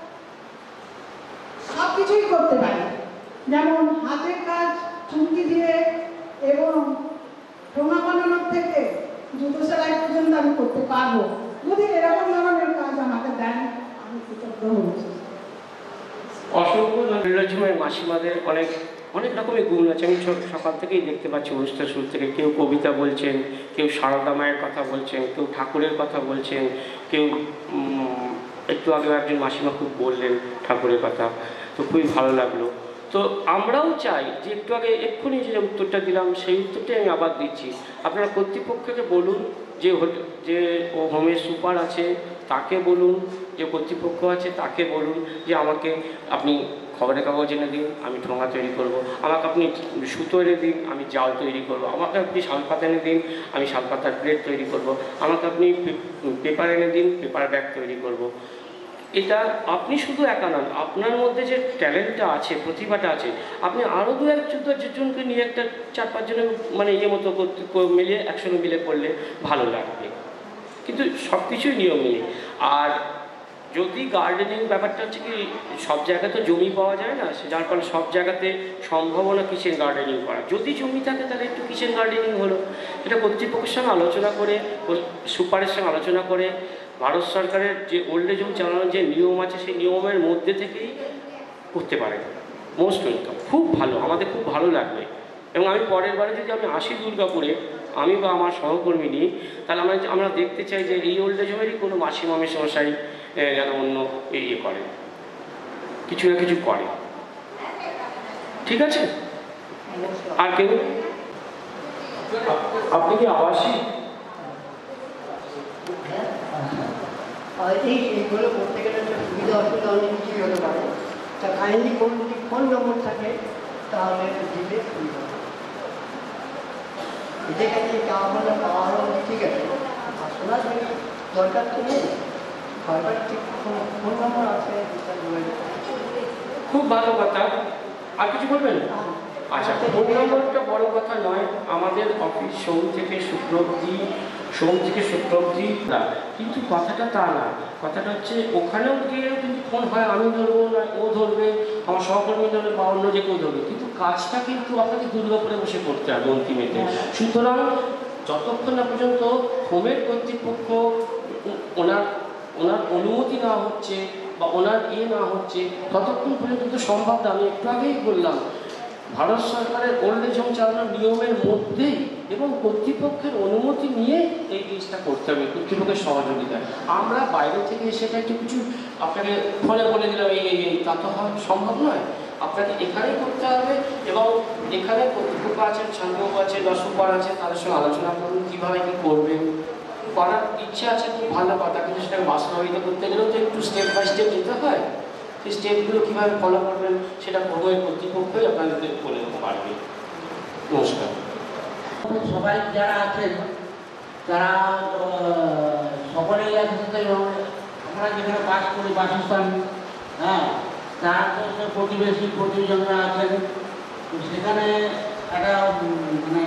সব কিছুই করতে পারি, যেমন হাতের কাজ চুমকি দিয়ে এবং টোনা বানানোর থেকে জুতো সেলাই পর্যন্ত আমি করতে পারবো। যদি এরকম ধরনের কাজ আমাকে দেন, আমি কৃতজ্ঞ হব। অসংখ্য নীলজমের মাসিমাদের অনেক অনেক রকমের গুণ আছে। আমি সকাল থেকেই দেখতে পাচ্ছি অনুষ্ঠান শুরু থেকে, কেউ কবিতা বলছেন, কেউ সারদা মায়ের কথা বলছেন, কেউ ঠাকুরের কথা বলছেন, কেউ একটু আগে একজন মাসিমা খুব বললেন ঠাকুরের কথা, তো খুবই ভালো লাগলো। তো আমরাও চাই যে একটু আগে এক্ষুনি যে উত্তরটা দিলাম সেই উত্তরটাই আমি আবার দিচ্ছি, আপনারা কর্তৃপক্ষকে বলুন, যে যে ও হোমের সুপার আছে তাকে বলুন, যে কর্তৃপক্ষ আছে তাকে বলুন যে আমাকে আপনি খবরের কাগজ এনে দিন, আমি ঠোঙা তৈরি করব, আমাকে আপনি সুতো এনে দিন, আমি জাল তৈরি করব, আমাকে আপনি শালপাতা এনে দিন, আমি শালপাতার প্লেট তৈরি করব, আমাকে আপনি পেপার এনে দিন, পেপার ব্যাগ তৈরি করব। এটা আপনি শুধু একা নন, আপনার মধ্যে যে ট্যালেন্টটা আছে, প্রতিভাটা আছে, আপনি আরও দু একজন জনকে নিয়ে একটা চার পাঁচজনের মানে ইয়ে মতো মিলিয়ে একসঙ্গে মিলে করলে ভালো লাগবে, কিন্তু সব কিছুই নিয়ম মেনে। আর যদি গার্ডেনিং ব্যাপারটা হচ্ছে কি, সব জায়গায় তো জমি পাওয়া যায় না, যার ফলে সব জায়গাতে সম্ভাবনা কিচেন গার্ডেনিং করা। যদি জমি থাকে তাহলে একটু কিচেন গার্ডেনিং হলো, এটা কর্তৃপক্ষের সঙ্গে আলোচনা করে, সুপারের সঙ্গে আলোচনা করে, ভারত সরকারের যে ওল্ড এজ হোম চালানোর যে নিয়ম আছে সেই নিয়মের মধ্যে থেকেই করতে পারে। মোস্ট ওয়েলকাম, খুব ভালো, আমাদের খুব ভালো লাগবে। এবং আমি পরের বারে যদি আমি আসি দুর্গাপুরে, আমি বা আমার সহকর্মী নিই, তাহলে আমরা আমরা দেখতে চাই যে এই ওল্ড এজ হোমেরই কোনো মাসি মামি সমস্যায় যেন অন্য ইয়ে করে, কিছু না কিছু করে। ঠিক আছে? আর কেউ? আপনি কি আবাসিক? এই এইগুলো করতে গেলে একটা সুবিধা অসুবিধা অনেক কিছুই হতে পারে। তা কাইন্ডলি কোনো যদি ফোন নম্বর থাকে তাহলে দিলে সুবিধা হবে। এতে কাছে চাওয়া হলে পাওয়া হলে ঠিক আছে, আসলে যদি দরকার তো নেই, সরকার ঠিক ফোন নম্বর আছে। খুব ভালো কথা। আর কিছু বলবেন? আচ্ছা, ফোন নম্বরটা বড় কথা নয়, আমাদের অফিস সোম থেকে শুক্র অবধি, সোম থেকে শুক্র অবধি না, কিন্তু কথাটা তা না, কথাটা হচ্ছে ওখানেও গিয়েও কিন্তু ফোন হয়, আমি ধরবো না, ও ধরবে, আমার সহকর্মী ধরবে বা অন্য যে কেউ ধরবে, কিন্তু কাজটা কিন্তু আপনাকে দুর্গাপুরে বসে করতে হবে অন্তিমেতে। সুতরাং যতক্ষণ না পর্যন্ত হোমের কর্তৃপক্ষ ওনার ওনার অনুমতি না হচ্ছে বা ওনার ইয়ে না হচ্ছে, ততক্ষণ পর্যন্ত কিন্তু সম্ভব না। আমি একটু আগেই বললাম, ভারত সরকারের ওল্ড এজ হোম চালানোর নিয়মের মধ্যেই এবং কর্তৃপক্ষের অনুমতি নিয়ে এই জিনিসটা করতে হবে, কর্তৃপক্ষের সহযোগিতায়। আমরা বাইরে থেকে সেটা একটু কিছু আপনাকে ফলে বলে দিলাম এই এই এই তা তো হওয়া সম্ভব নয়, আপনাকে এখানেই করতে হবে। এবং এখানে কর্তৃপক্ষ আছেন, শান্তবাবু আছে, দর্শকবার আছে, তাদের সঙ্গে আলোচনা করুন কীভাবে কী করবেন। করার ইচ্ছা আছে খুব ভালো কথা, কিন্তু সেটাকে বাস্তবায়িত করতে গেলেও তো একটু স্টেপ বাই স্টেপ যেতে হয়। সেই স্টেপগুলো কীভাবে ফলো করবেন সেটা ভোগের কর্তৃপক্ষই আপনাদের বলে পারবে। নমস্কার। সবাই যারা আছেন তারা সকলেই একসাথে, আমরা যেখানে বাস করি বাসস্থান, হ্যাঁ, তার প্রতিবেশী প্রতিজনরা আছেন, সেখানে একটা মানে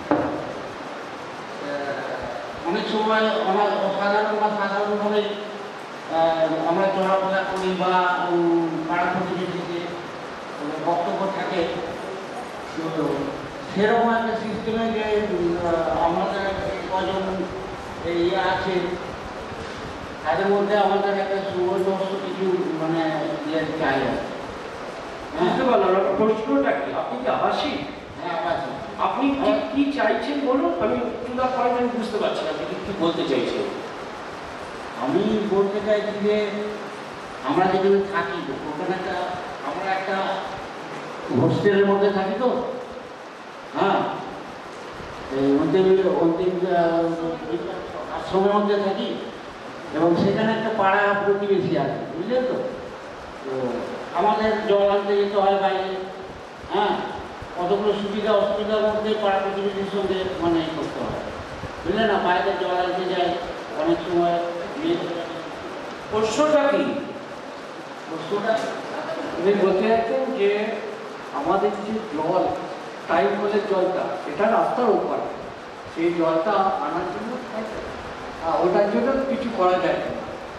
অনেক সময় অনেক অসাধারণ বা সাধারণভাবে আমরা চলাফেরা করি বা পাড়া প্রতিবেশীতে বক্তব্য থাকে, তো সেরকম একটা সিস্টেমে যে আমাদের কজন ইয়ে আছে তাদের মধ্যে আমাদের একটা সুবর্ণস্ত কিছু মানে ইয়ে চাই। বুঝতে পারলাম না প্রশ্নটা কি, আপনি কি আবাসিক? হ্যাঁ আপাচি। আপনি ঠিক কি চাইছেন বলুন, আমি টু দা পয়েন্ট আমি বুঝতে পারছি না আপনি কি বলতে চাইছেন। আমি বলতে চাইছি যে আমরা যেখানে থাকি ওখানে একটা আমরা একটা হোস্টেলের মধ্যে থাকি তো, হ্যাঁ অন্তিম অন্তিম আশ্রমের মধ্যে থাকি এবং সেখানে একটা পাড়া প্রতিবেশী আছে, বুঝলেন তো। তো আমাদের জল আনতে যেতে হয় বাইরে, হ্যাঁ কতগুলো সুবিধা অসুবিধার মধ্যে পাড়া প্রতিবেশীর সঙ্গে মানে করতে হয়, বুঝলেন না। বাইরে জল আনতে যায় অনেক সময়। প্রশ্নটা কি? প্রশ্নটা উনি বলতে চাইছেন যে আমাদের যে জল টাইম কলের জলটা সেটা রাস্তার ওপারে, সেই জলটা আনার জন্য ওটার জন্য কিছু করা যায় না।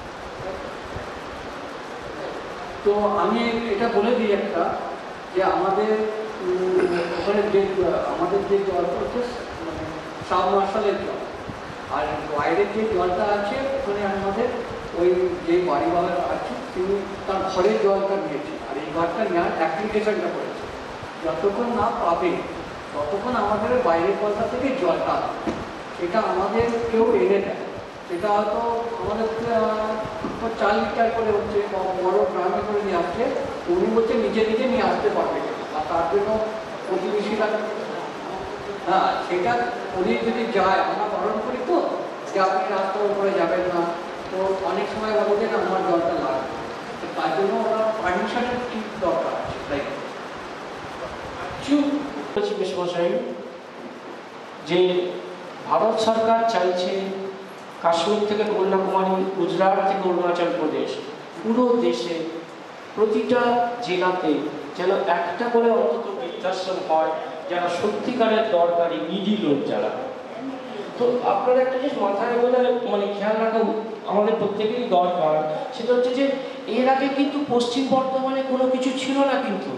তো আমি এটা বলে দিই একটা, যে আমাদের ওখানে যে আমাদের যে জলটা হচ্ছে মানে সাবমার্শালের জল, আর বাইরের যে জলটা আছে ওখানে আমাদের ওই যে বাড়িওয়ালা আছে তিনি তার ঘরের জলটা নিয়েছে, আর এই ঘরটা নেওয়ার অ্যাপ্লিকেশনটা করেছে। যতক্ষণ না পাবে ততক্ষণ আমাদের বাইরের জলটা থেকে জলটা সেটা আমাদের কেউ এনে দেয়। সেটা হয়তো আমাদের চার লিটার করে হচ্ছে বড় ড্রামে করে নিয়ে আসছে, উনি বলছে নিজে নিজে নিয়ে আসতে পারবে, আর তার জন্য প্রতিবেশীরা হ্যাঁ সেটা উনি যদি যায় আমরা বারণ করি তো যে আপনি রাস্তার উপরে যাবেন না, তো অনেক সময় বলতে না আমার জলটা লাগবে, তার জন্য ওরা পারমিশনের ঠিক দরকার আছে। তাই চুপ বলছি মেশমশাই যে ভারত সরকার চাইছে কাশ্মীর থেকে কন্যাকুমারী, গুজরাট থেকে অরুণাচল প্রদেশ, পুরো দেশে প্রতিটা জেলাতে যেন একটা করে অন্তত বৃদ্ধাশ্রম হয় যারা সত্যিকারের দরকারি নিডি লোক যারা। তো আপনারা একটা জিনিস মাথায় বলে মানে খেয়াল রাখা আমাদের প্রত্যেকেরই দরকার, সেটা হচ্ছে যে এর আগে কিন্তু পশ্চিম বর্ধমানে কোনো কিছু ছিল না। কিন্তু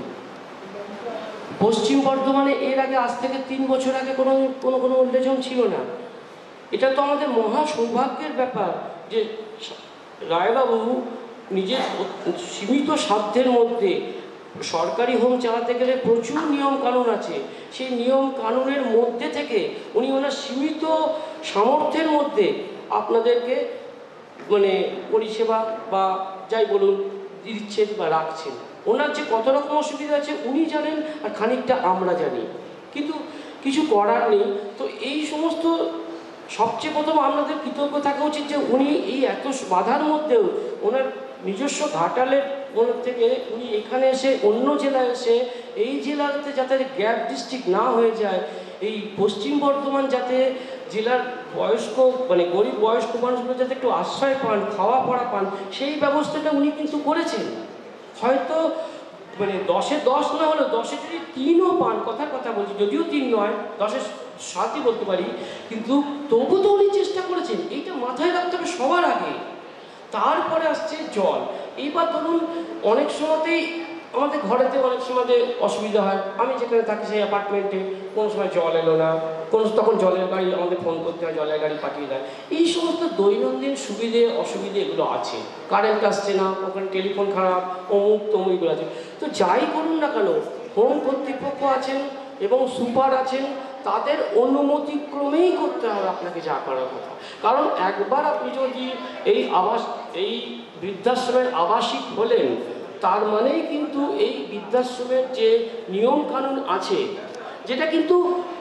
পশ্চিম বর্ধমানে এর আগে আজ থেকে তিন বছর আগে কোনো কোনো কোনো ওল্ড এজ হোম ছিল না। এটা তো আমাদের মহা সৌভাগ্যের ব্যাপার যে রায়বাবু নিজের সীমিত সাধ্যের মধ্যে সরকারি হোম চালাতে গেলে প্রচুর নিয়ম কানুন আছে, সেই নিয়ম কানুনের মধ্যে থেকে উনি ওনার সীমিত সামর্থ্যের মধ্যে আপনাদেরকে মানে পরিষেবা বা যাই বলুন দিচ্ছেন বা রাখছেন। ওনার যে কত রকম অসুবিধা আছে উনি জানেন আর খানিকটা আমরা জানি, কিন্তু কিছু করার নেই। তো এই সমস্ত সবচেয়ে প্রথম আমাদের কৃতজ্ঞ থাকা উচিত যে উনি এই এত বাধার মধ্যেও ওনার নিজস্ব ঘাটালের মনে থেকে উনি এখানে এসে অন্য জেলায় এসে এই জেলাতে যাতে গ্যাপ ডিস্ট্রিক্ট না হয়ে যায়, এই পশ্চিম বর্ধমান যাতে জেলার বয়স্ক মানে গরিব বয়স্ক মানুষগুলো যাতে একটু আশ্রয় পান, খাওয়া পড়া পান, সেই ব্যবস্থাটা উনি কিন্তু করেছেন। হয়তো মানে দশে দশ না হলেও দশে যদি তিনও পান, কথার কথা বলছি, যদিও তিন নয় দশে সাতই বলতে পারি, কিন্তু তবু তো উনি চেষ্টা করেছেন। এইটা মাথায় রাখতে হবে সবার আগে। তারপরে আসছে জল। এইবার ধরুন অনেক সময়তেই আমাদের ঘরেতে অনেক সময়তে অসুবিধা হয়, আমি যেখানে থাকি সেই অ্যাপার্টমেন্টে কোনো সময় জল এলো না, কোনো তখন জলের গাড়ি আমাদের ফোন করতে হয়, জলের গাড়ি পাঠিয়ে দেয়। এই সমস্ত দৈনন্দিন সুবিধে অসুবিধে এগুলো আছে। কারেন্ট আসছে না, ওখানে টেলিফোন খারাপ, অমুক তমুকগুলো আছে। তো যাই করুন না কেন, হোম কর্তৃপক্ষ আছেন এবং সুপার আছেন, তাদের অনুমতিক্রমেই করতে হবে আপনাকে যা করার কথা। কারণ একবার আপনি যদি এই আবাস এই বৃদ্ধাশ্রমের আবাসিক হলেন, তার মানেই কিন্তু এই বৃদ্ধাশ্রমের যে নিয়ম কানুন আছে, যেটা কিন্তু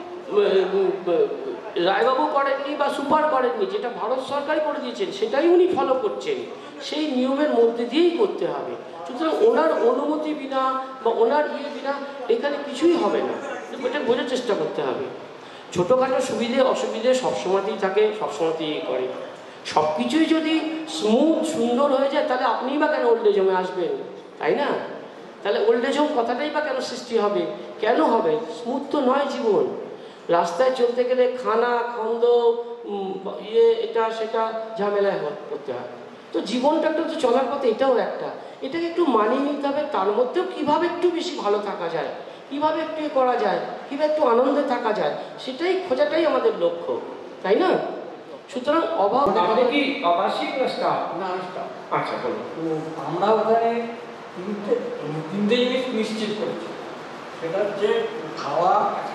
রায়বাবু করেননি বা সুপার করেননি, যেটা ভারত সরকারই করে দিয়েছেন সেটাই উনি ফলো করছেন, সেই নিয়মের মধ্যে দিয়েই করতে হবে। সুতরাং ওনার অনুমতি বিনা বা ওনার ইয়ে বিনা এখানে কিছুই হবে না, এটা বোঝার চেষ্টা করতে হবে। ছোটোখাটো সুবিধে অসুবিধে সবসময়তেই থাকে, সবসময়তেই ইয়ে করে। সব কিছুই যদি স্মুথ সুন্দর হয়ে যায় তাহলে আপনিই বা কেন ওল্ড এজ হোমে আসবেন, তাই না? তাহলে ওল্ড এজ হোম কথাটাই বা কেন সৃষ্টি হবে, কেন হবে? স্মুথ তো নয় জীবন। রাস্তায় চলতে গেলে খানা খন্দ ইয়ে এটা সেটা ঝামেলায় করতে হয়। তো জীবনটা একটু তো চলার পথে এটাও একটা, এটাকে একটু মানিয়ে নিতে হবে। তার মধ্যেও কীভাবে একটু বেশি ভালো থাকা যায়, কীভাবে একটু করা যায়, কীভাবে একটু আনন্দে থাকা যায়, সেটাই খোঁজাটাই আমাদের লক্ষ্য, তাই না? সুতরাং অভাব কি আবাসিক রাস্তা না রাস্তা আচ্ছা বলুন। আমরা ওখানে তিনটে তিনটে জিনিস নিশ্চিত করেছি, সেটা হচ্ছে খাওয়া,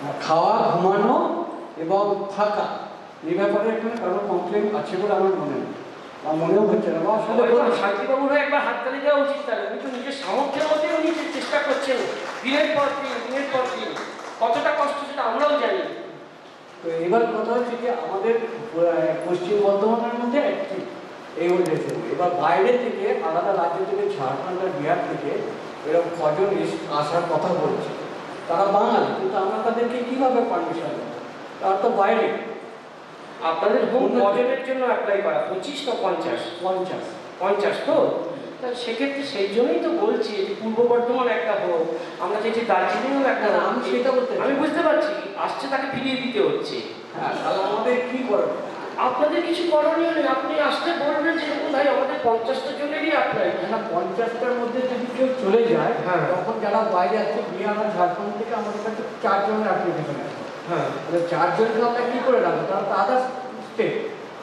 খাওয়া, ঘুমানো এবং থাকা এই ব্যাপারে এখানে কারো কমপ্লেন আছে বলে আমার মনে নেই, আমার মনেও হচ্ছে না। শান্তিবাবুর একবার হাততালি দেওয়া উচিত, তাহলে উনি তো নিজের সামর্থ্যের মধ্যে উনি চেষ্টা করছেন দিনের পর দিন দিনের পর দিন, কতটা কষ্ট সেটা আমরাও জানি। তো এবার কথা হচ্ছে যে আমাদের পশ্চিম বর্ধমানের মধ্যে একটি এই উল্লেখে, এবার বাইরে থেকে আলাদা রাজ্য থেকে ঝাড়খণ্ড আর বিহার থেকে এরকম কজন আসার কথা বলছে, তারা বাঙালি, কিন্তু আমরা তাদেরকে কিভাবে পারমিশন দেব? তারা তো বাইরে। আপনাদের হোম কজনের জন্য অ্যাপ্লাই করা পঁচিশ না পঞ্চাশ? পঞ্চাশ পঞ্চাশ তো সেক্ষেত্রে সেই জন্যই তো বলছি যে পূর্ব বর্ধমান একটা হোক, আমরা চাইছি দার্জিলিংও একটা হোক। আমি সেটা বলতে আমি বুঝতে পারছি আসছে তাকে ফিরিয়ে দিতে হচ্ছে। হ্যাঁ, তাহলে আমাদের কি করবে? আপনাদের কিছু করণীয় নেই, আপনি আসতে বলবেন যে ভাই আমাদের পঞ্চাশটা জনেরই অ্যাপ্লাই। না, পঞ্চাশটার মধ্যে যদি কেউ চলে যায় তখন যারা বাইরে আছে বিহার আর ঝাড়খণ্ড থেকে আমাদের কাছে চারজনের অ্যাপ্লিকেশন আছে। হ্যাঁ, চারজনকে আমরা কি করে রাখবো? তারা তো আদার স্টেট।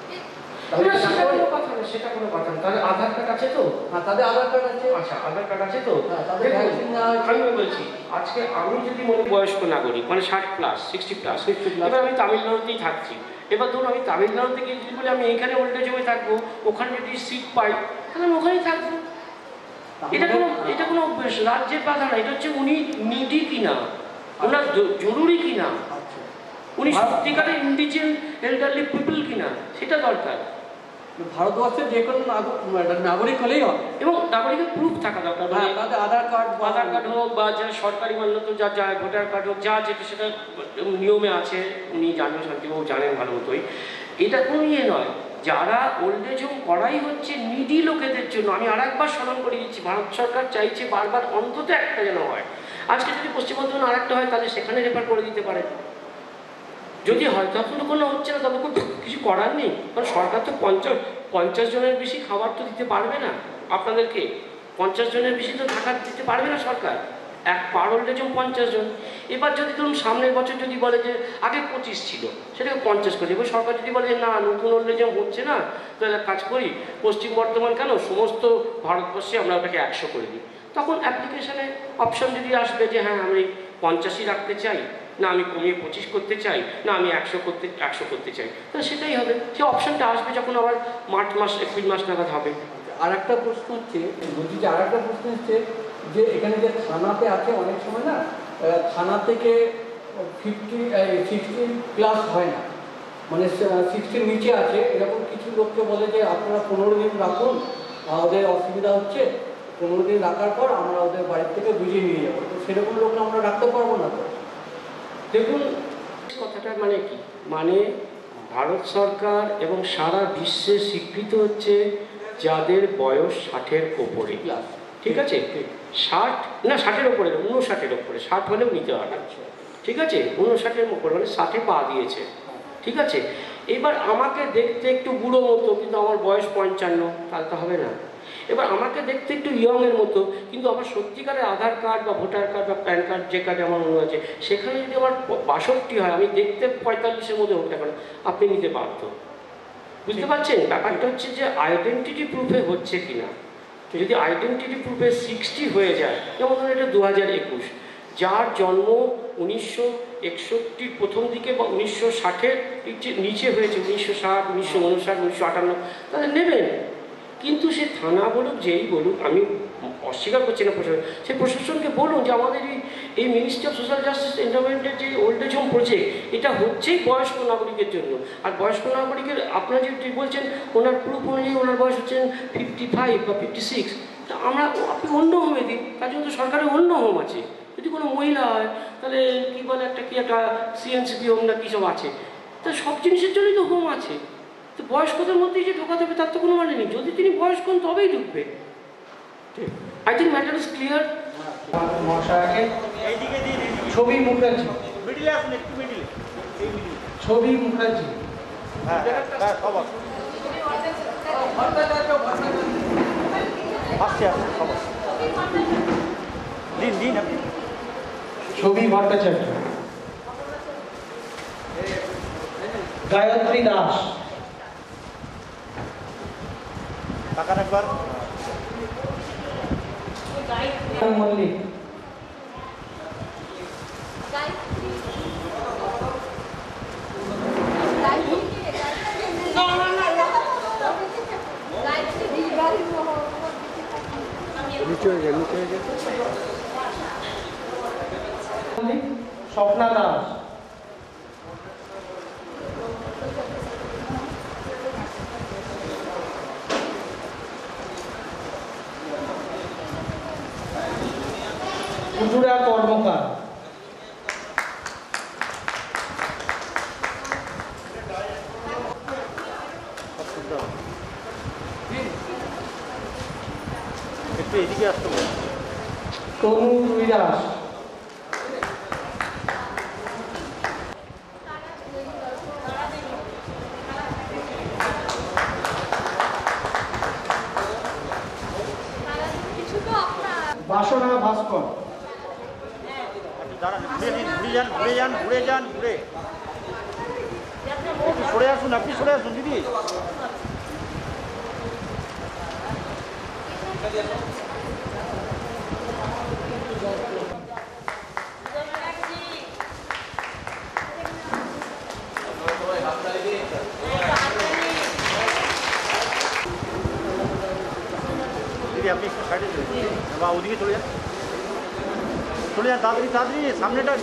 সেটা কোনো কথা না, সেটা কোনো কথা না। তাদের আধার কার্ড আছে তো? হ্যাঁ, তাদের আধার কার্ড আছে। আচ্ছা, আধার কার্ড আছে তো? হ্যাঁ, তাদের ভ্যাকসিন নেওয়া হয়েছে। আমি বলছি আজকে আমি যদি মনে বয়স্ক নাগরিক মানে ষাট প্লাস সিক্সটি প্লাস, এবার আমি তামিলনাড়ুতেই থাকছি, এবার ধরুন আমি তামিলনাড়ু থেকে যদি বলি আমি এইখানে ওল্ড এজ হোমে থাকবো, ওখানে যদি সিট পাই তাহলে আমি ওখানেই থাকবো। এটা কোনো এটা কোনো রাজ্যের বাধা না, এটা হচ্ছে উনি নিডি কিনা, ওনার জরুরি কিনা, উনি সত্যিকারের ইন্ডিজেন্ট এল্ডারলি পিপল কিনা সেটা দরকার। ভারতবর্ষের যে কোনো নাগরিক হলেই হবে এবং নাগরিকের প্রুফ থাকা দরকার, মানে আধার কার্ড আধার কার্ড হোক বা যা সরকারি মান্যত যা যা ভোটার কার্ড হোক, যা যেটা সেটা নিয়মে আছে, উনি জানেন, শান্তিবাবু জানেন ভালো মতোই। এটা কোনো ইয়ে নয়, যারা ওল্ড এজ হোম করাই হচ্ছে নিডি লোকেদের জন্য। আমি আর একবার স্মরণ করে দিচ্ছি, ভারত সরকার চাইছে বারবার অন্তত একটা যেন হয়। আজকে যদি পশ্চিম বর্ধমান আর একটা হয় তাহলে সেখানে রেফার করে দিতে পারে, যদি হয় তখন তো কোনো হচ্ছে না, তবে কিছু করার নেই, কারণ সরকার তো পঞ্চাশ পঞ্চাশ জনের বেশি খাবার তো দিতে পারবে না আপনাদেরকে, পঞ্চাশ জনের বেশি তো থাকা দিতে পারবে না সরকার, এক পার ওল্ড এজ হোম পঞ্চাশ জন। এবার যদি ধরুন সামনের বছর যদি বলে যে আগে পঁচিশ ছিল সেটাকে পঞ্চাশ করে, এবার সরকার যদি বলে যে না নতুন ওল্ড এজ হোম হচ্ছে না, তাহলে কাজ করি পশ্চিম বর্ধমান কেন সমস্ত ভারতবর্ষে আমরা ওটাকে একশো করে দিই, তখন অ্যাপ্লিকেশানে অপশন যদি আসবে যে হ্যাঁ আমি পঞ্চাশই রাখতে চাই, না আমি কমিয়ে পঁচিশ করতে চাই, না আমি একশো করতে একশো করতে চাই, তাহলে সেটাই হবে। সে অপশনটা আসবে যখন আবার মার্চ মাস এপ্রিল মাস নাগাদ হবে। আর একটা প্রশ্ন হচ্ছে, বলছি যে আর একটা প্রশ্ন হচ্ছে যে এখানে যে থানাতে আছে অনেক সময় না থানা থেকে ফিফটি সিক্সটি প্লাস হয় না, মানে সিক্সটির নিচে আছে, এরকম কিছু লোককে বলে যে আপনারা পনেরো দিন রাখুন, ওদের অসুবিধা হচ্ছে, পনেরো দিন রাখার পর আমরা ওদের বাড়ির থেকে বুঝিয়ে নিয়ে যাবো, তো সেরকম লোক আমরা রাখতে পারবো না। তো দেখুন কথাটা মানে কি, মানে ভারত সরকার এবং সারা বিশ্বে স্বীকৃত হচ্ছে যাদের বয়স ষাটের ওপরে, ঠিক আছে, ষাট না ষাটের ওপরে উনষাটের ওপরে, ষাট হলেও নিতে হবে, ঠিক আছে, উনষাটের ওপরে মানে ষাটে পা দিয়েছে, ঠিক আছে। এবার আমাকে দেখতে একটু বুড়ো মতো কিন্তু আমার বয়স পঞ্চান্ন, তাহলে তো হবে না। এবার আমাকে দেখতে একটু ইয়ংয়ের মতো কিন্তু আমার সত্যিকারের আধার কার্ড বা ভোটার কার্ড বা প্যান কার্ড যে কার্ডে আমার মনে আছে সেখানে যদি আমার বাষট্টি হয়, আমি দেখতে পঁয়তাল্লিশের মধ্যে হোক না কেন আপনি নিতে বাধ্য। বুঝতে পারছেন ব্যাপারটা হচ্ছে যে আইডেন্টিটি প্রুফে হচ্ছে কিনা। যদি আইডেন্টিটি প্রুফে সিক্সটি হয়ে যায়, যেমন ধরুন এটা দু হাজার একুশ, যার জন্ম উনিশশো একষট্টির প্রথম দিকে বা উনিশশো ষাটের নিচে হয়েছে, উনিশশো ষাট উনিশশো উনষাট উনিশশো আটান্ন, তাদের নেবেন। কিন্তু সে থানা বলুক যেই বলুক, আমি অস্বীকার করছি না প্রশাসন, সে প্রশাসনকে বলুন যে আমাদের এই এই মিনিস্ট্রি অফ সোশ্যাল জাস্টিস এন্ডাওমেন্টের যে ওল্ড এজ হোম প্রজেক্ট, এটা হচ্ছেই বয়স্ক নাগরিকের জন্য। আর বয়স্ক নাগরিকের আপনারা যে বলছেন ওনার প্রুফ অনুযায়ী ওনার বয়স হচ্ছেন ফিফটি ফাইভ বা ফিফটি সিক্স, তা আমরা আপনি অন্য হোমে দিন, তার জন্য তো সরকারের অন্য হোম আছে। যদি কোনো মহিলা হয় তাহলে কী বলে একটা কি একটা সিএনসিপি হোম না কী সব আছে, তা সব জিনিসের জন্যই তো হোম আছে। তো বয়স্কদের মধ্যেই যে ঢোকাতে হবে তার তো কোনো মানে নেই, যদি তিনি বয়স্ক হন তবেই ঢুকবে। I think matter is clear. মশাকে ছবি মুখার্জি, মিডিলে আসুন একটু মিডিলে, এই মিডিলে ছবি মুখার্জি, হ্যাঁ হ্যাঁ খবর আসছে আসছে খবর দিন দিন আপনি। ছবি ভট্টাচার্য, গায়ত্রী দাস, টাকা রাখবার মল্লিক, নিচে হয়ে যায় নিচে হয়ে যায় স্বপ্না দাস, কুটুরা কর্মকার, একটু এদিকে আসতে হবে। তনু রুই দাস, বাসনা ভাস্কর, দাঁড়ান, ঘুরে দিন, ঘুরে যান ঘুরে যান ঘুরে যান ঘুরে একটু সরে আসুন, আপনি সরে আসুন দিদি। দিদি আপনি একটু সাইডে চলে যান বা ওদিকে চলে যান, চলে যান তাড়াতাড়ি তাড়াতাড়ি সামনেটা।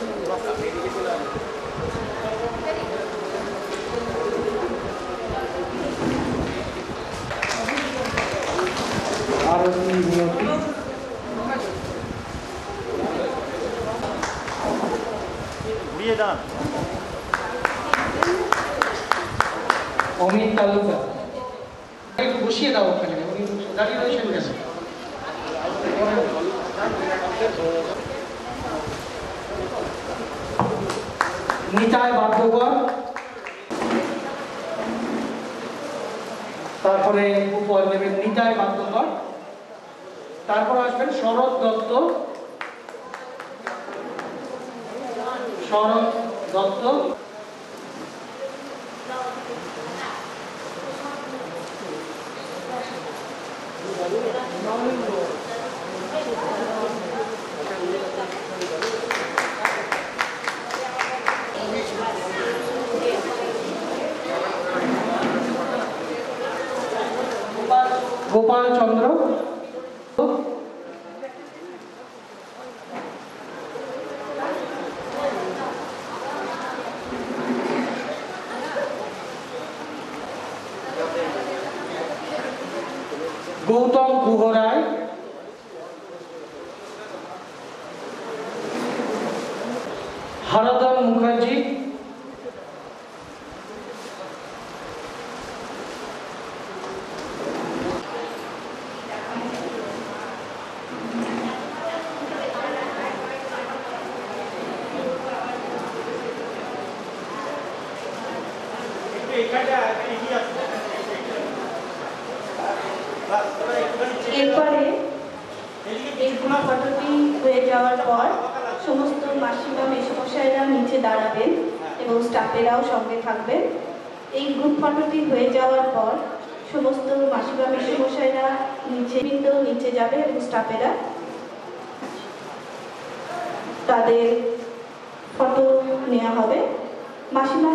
ঘুরিয়ে দান। অমিত তালুকদার, একটু বসিয়ে দাও ওখানে, উনি দাঁড়িয়ে রয়েছেন কেন? নিতাই বাদ্যকর, তারপরে উপর নেবেন নিতাই বাদ্যকর, তারপর আসবেন শরৎ দত্ত, শরৎ দত্ত, গোপাল চন্দ্র, গৌতম গুহরায়, হরদন মুখার্জি, এরপরে এই গ্রুপ ফটোটি হয়ে যাওয়ার পর সমস্ত মাসিমা মেসমশাইরা নিচে দাঁড়াবেন এবং স্টাফেরাও সঙ্গে থাকবেন। এই গ্রুপ ফটোটি হয়ে যাওয়ার পর সমস্ত মাসিমা মেসমশাইরা নিচে বিন্দু নিচে যাবে এবং স্টাফেরা তাদের ফটো নেওয়া হবে। মাসিমা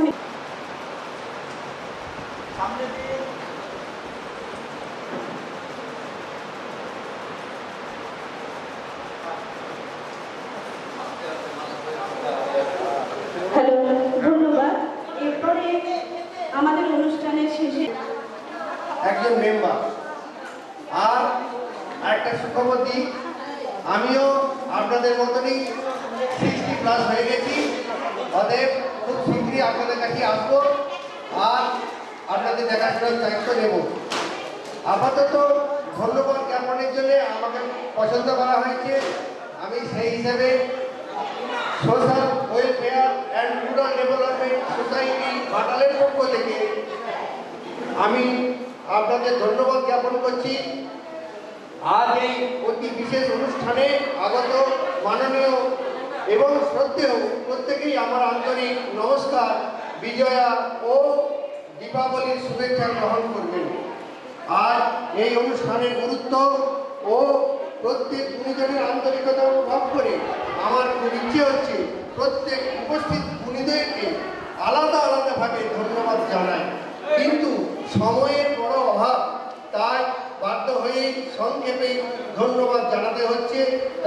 হ্যালো, ধন্যবাদ। এরপরে আমাদের অনুষ্ঠানের শেষে একজন মেম্বার আর আরেকটা সুখবর দিই, আমিও আপনাদের মতনই সিক্সটি প্লাস হয়ে গেছি, অতএব খুব শীঘ্রই আপনাদের কাছে আসবো আর আপনাদের দেখাশোনার দায়িত্ব নেব। আপাতত ধন্যবাদ জ্ঞাপনের জন্য আমাকে পছন্দ করা হয়েছে, আমি সেই হিসেবে social welfare and rural development society ঘাটালের পক্ষ থেকে আমি আপনাদের ধন্যবাদ জ্ঞাপন করছি। আজ এই অতি বিশেষ অনুষ্ঠানে আগত মাননীয় এবং শ্রদ্ধেয় প্রত্যেকেই আমার আন্তরিক নমস্কার, বিজয়া ও দীপাবলির শুভেচ্ছা গ্রহণ করবেন। আর এই অনুষ্ঠানের গুরুত্ব ও প্রত্যেক গুণীজনের আন্তরিকতা অনুভব করে আমার খুব ইচ্ছে হচ্ছে প্রত্যেক উপস্থিত গুণীদেরকে আলাদা আলাদাভাবে ধন্যবাদ জানাই, কিন্তু সময়ের বড় অভাব, তাই বাধ্য হয়ে সংক্ষেপে ধন্যবাদ জানাতে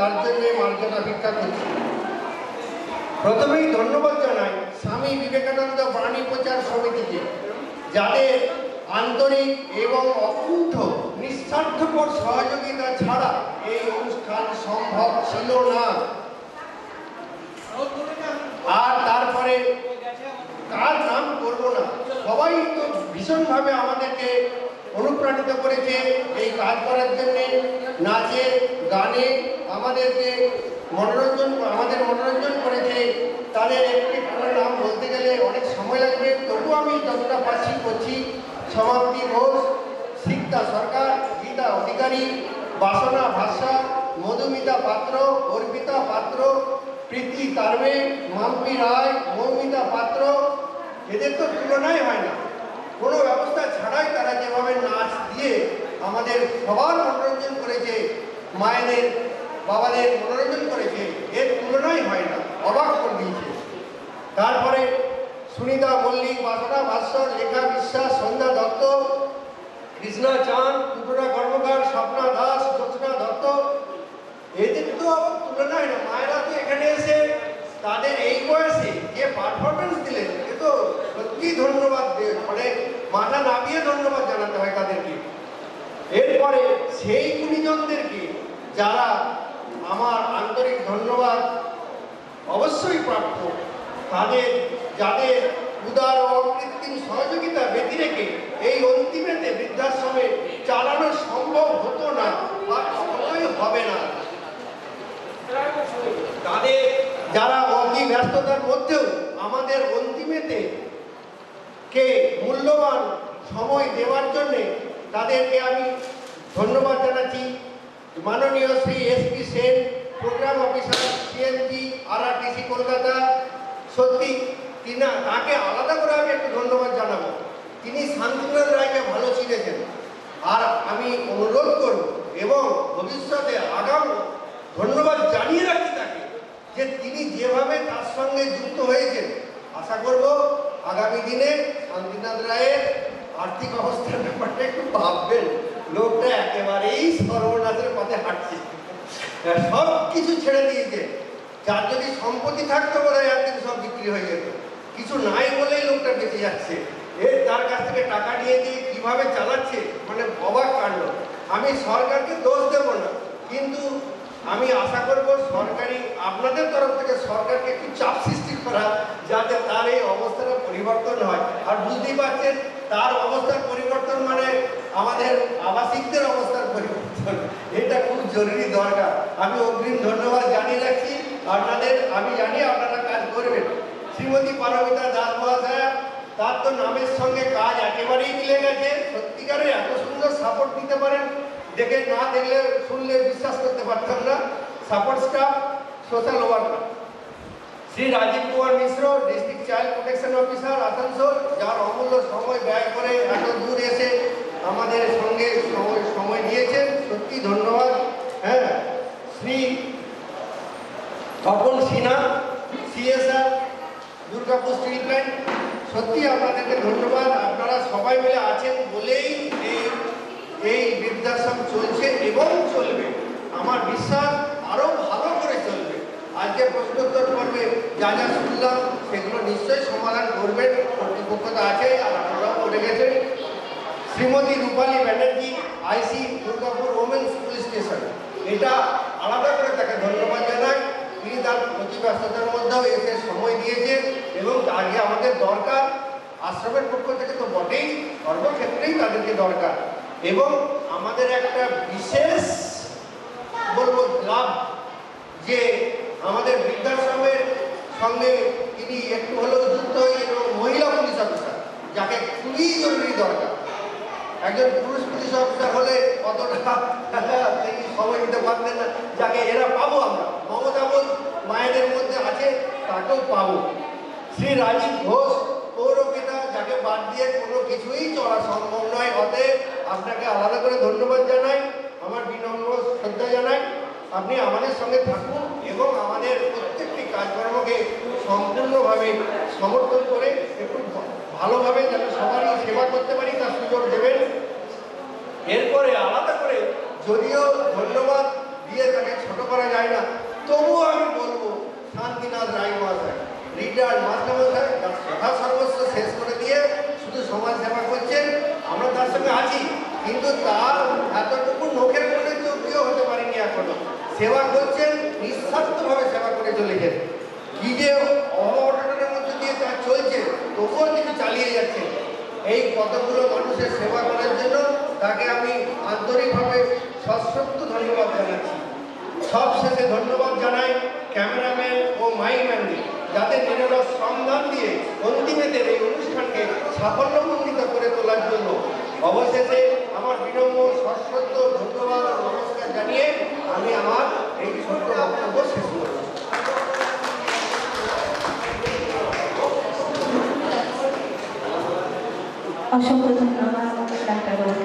তার জন্য মার্জনা ভিক্ষা করছি। প্রথমেই ধন্যবাদ জানাই স্বামী বিবেকানন্দ বাণী প্রচার সমিতিকে, যাদের আন্তরিক এবং অকুণ্ঠ নিঃস্বার্থপর সহযোগিতা ছাড়া এই অনুষ্ঠান সম্ভব ছিল না। আর তারপরে কার নাম করব না, সবাই তো ভীষণভাবে আমাদেরকে অনুপ্রাণিত করেছে এই কাজ করার জন্যে। নাচে গানে আমাদেরকে মনোরঞ্জন আমাদের মনোরঞ্জন করেছে। তাদের একটি করে নাম বলতে গেলে অনেক সময় লাগবে, তবু আমি যতটা পাচ্ছি করছি। সমাপ্তি ঘোষ, সিক্তা সরকার, গীতা অধিকারী, বাসনা ভাষা, মধুমিতা পাত্র, অর্পিতা পাত্র, প্রীতি তারবে, মাম্পি রায়, মৌমিতা পাত্র, এদের তো তুলনাই হয় না। কোনো ব্যবস্থা ছাড়াই তারা যেভাবে নাচ দিয়ে আমাদের সবার মনোরঞ্জন করেছে, মায়েদের বাবাদের মনোরঞ্জন করেছে, এর তুলনাই হয় না, অবাক করে দিয়েছে। তারপরে সুনিতা মল্লিক, বাসনা ভাস্কর, রেখা বিশ্বাস, সন্ধ্যা দত্ত, কৃষ্ণা চাঁদ, টুটুরা কর্মকার, স্বপ্না দাস, জ্যোৎস্না দত্ত, এদের তো আবার তুলনাই না। মায়েরা তো এখানে এসে তাদের এই বয়সে যে পারফরমেন্স দিলেন, এ তো সত্যি ধন্যবাদ, মানে মাথা নামিয়ে ধন্যবাদ জানাতে হয় তাদেরকে। এরপরে সেই গুণীজনদেরকে যারা আমার আন্তরিক ধন্যবাদ অবশ্যই প্রাপ্য, তাদের যাদের উদার ও অকৃত্রিম সহযোগিতা ব্যতি রেখে এই অন্তিমেতে বৃদ্ধাশ্রমে চালানো সম্ভব হতো না বা কখনোই হবে না। তাদের যারা অতি ব্যস্ততার মধ্যেও আমাদের অন্তিমেতে কে মূল্যবান সময় দেওয়ার জন্যে তাদেরকে আমি ধন্যবাদ জানাচ্ছি। মাননীয় Shri S P Sen, programme officer, CNG, RRTC Kolkata, সত্যি তিনি তাকে আলাদা করে আমি একটু ধন্যবাদ জানাবো। তিনি শান্তিনাথ রায়কে ভালো চিনেছেন। আর আমি অনুরোধ করব এবং ভবিষ্যতে আগাম ধন্যবাদ জানিয়ে রাখি তাকে, যে তিনি যেভাবে তার সঙ্গে যুক্ত হয়েছেন, আশা করব আগামী দিনে শান্তিনাথ রায়ের আর্থিক অবস্থার ব্যাপারটা একটু ভাববেন। লোকটা একেবারেই সর্বনাশের পথে হাঁটছে, সব কিছু ছেড়ে দিয়েছে। যার যদি সম্পত্তি থাকতো বোধ হয় একদিন সব বিক্রি হয়ে যেত, কিছু নাই বলেই লোকটা বেঁচে যাচ্ছে। এর তার কাছ থেকে টাকা নিয়ে দিয়ে কীভাবে চালাচ্ছে, মানে অবাক কাণ্ড। আমি সরকারকে দোষ দেব না, কিন্তু আমি আশা করব সরকারি আপনাদের তরফ থেকে সরকারকে একটু চাপ সৃষ্টি করা, যাতে তার এই অবস্থাটা পরিবর্তন হয়। আর বুঝতেই পারছেন তার অবস্থার পরিবর্তন মানে আমাদের আবাসিকদের অবস্থার পরিবর্তন, এটা খুব জরুরি দরকার। আমি অগ্রিম ধন্যবাদ জানিয়ে রাখছি আপনাদের। আমি জানি আপনারা কাজ করবেন। শ্রীমতী পারমিতা দাস মহাশয়া, তার তো নামের সঙ্গে কাজ একেবারেই মিলে গেছে। সত্যিকারের এত সুন্দর সাপোর্ট দিতে পারেন, দেখে না দেখলে শুনলে বিশ্বাস করতে পারতাম না। Support staff, social worker Shri Rajiv Kumar Mishra, district child protection officer, Asansol, যার অমূল্য সময় ব্যয় করে এত দূর এসে আমাদের সঙ্গে সময় সময় দিয়েছেন, সত্যি ধন্যবাদ। হ্যাঁ, Shri Tapan Sinha, CSR, Durgapur steel plant, সত্যি আপনাদেরকে ধন্যবাদ। আপনারা সবাই মিলে আছেন বলেই এই এই বৃদ্ধাশ্রম চলছে এবং চলবে। আমার বিশ্বাস আরও ভালো করে চলবে। আজকে প্রশ্নোত্তর পর্বে যা যা শুনলাম সেগুলো নিশ্চয়ই সমাধান করবেন, কর্তৃপক্ষ তো আছে আর আপনারাও করে গেছেন। Shrimati Rupali Banerjee, IC, Durgapur women's police station, এটা আলাদা করে তাকে ধন্যবাদ জানাই। তিনি তার প্রতি ব্যস্ততার মধ্যেও এসে সময় দিয়েছেন এবং আগে আমাদের দরকার, আশ্রমের পক্ষ থেকে তো বটেই, সর্বক্ষেত্রেই তাদেরকে দরকার। এবং আমাদের একটা বিশেষ বলবো লাভ যে আমাদের বৃদ্ধাশ্রমের সঙ্গে তিনি একটু হলেও যুক্ত হয়ে এবং মহিলা পুলিশ অফিসার, যাকে খুবই জরুরি দরকার। একজন পুরুষ পুলিশ অফিসার হলে অতটা তিনি সময় দিতে পারতেন না, যাকে এরা পাবো আমরা। মমতা বোধ মায়েদের মধ্যে আছে, তাকেও পাবো। শ্রী রাজীব ঘোষ, পৌরপিতা, যাকে বাদ দিয়ে কোনো কিছুই চলা সম্ভব নয়। অতএব আপনাকে আলাদা করে ধন্যবাদ জানাই, আমার বিনম্র শ্রদ্ধা জানাই। আপনি আমাদের সঙ্গে থাকুন এবং আমাদের প্রত্যেকটি কাজকর্মকে সম্পূর্ণভাবে সমর্থন করে একটু ভালোভাবে যেন সবারই সেবা করতে পারি তার সুযোগ দেবেন। এরপরে আলাদা করে যদিও ধন্যবাদ দিয়ে তাকে ছোট করা যায় না, তবুও আমি বলবো শান্তিনাথ রায় মহাশয় রিটায়ার্ড মাস্টারমশাই তার সদা সর্বস্ব শেষ করে দিয়ে শুধু সমাজ সেবা করছেন। আমরা তার সঙ্গে আছি, কিন্তু তার এতটুকু নখের মধ্যে চোখটিও হতে পারিনি এখনো। সেবা করছেন, নিঃস্বার্থভাবে সেবা করে চলেছেন। কি যে অঘটনের মধ্যে দিয়ে তার চলছে, তবুও তিনি চালিয়ে যাচ্ছেন। এই কতগুলো মানুষের সেবা করার জন্য তাকে আমি আন্তরিকভাবে সশ্রদ্ধ ধন্যবাদ জানাচ্ছি। সবশেষে ধন্যবাদ জানাই ক্যামেরাম্যান ও মাইকম্যানকে, যাদের নিরলস শ্রমদান দিয়ে অন্তিমেদের এই অনুষ্ঠানকে সাফল্যমণ্ডিত করে তোলার জন্য। অবশেষে আমার বিনম্র সশ্রদ্ধ ধন্যবাদ ও নমস্কার জানিয়ে আমি আমার এই ছোট্ট বক্তব্য শেষ করব। অসংখ্য ধন্যবাদ ডাক্তার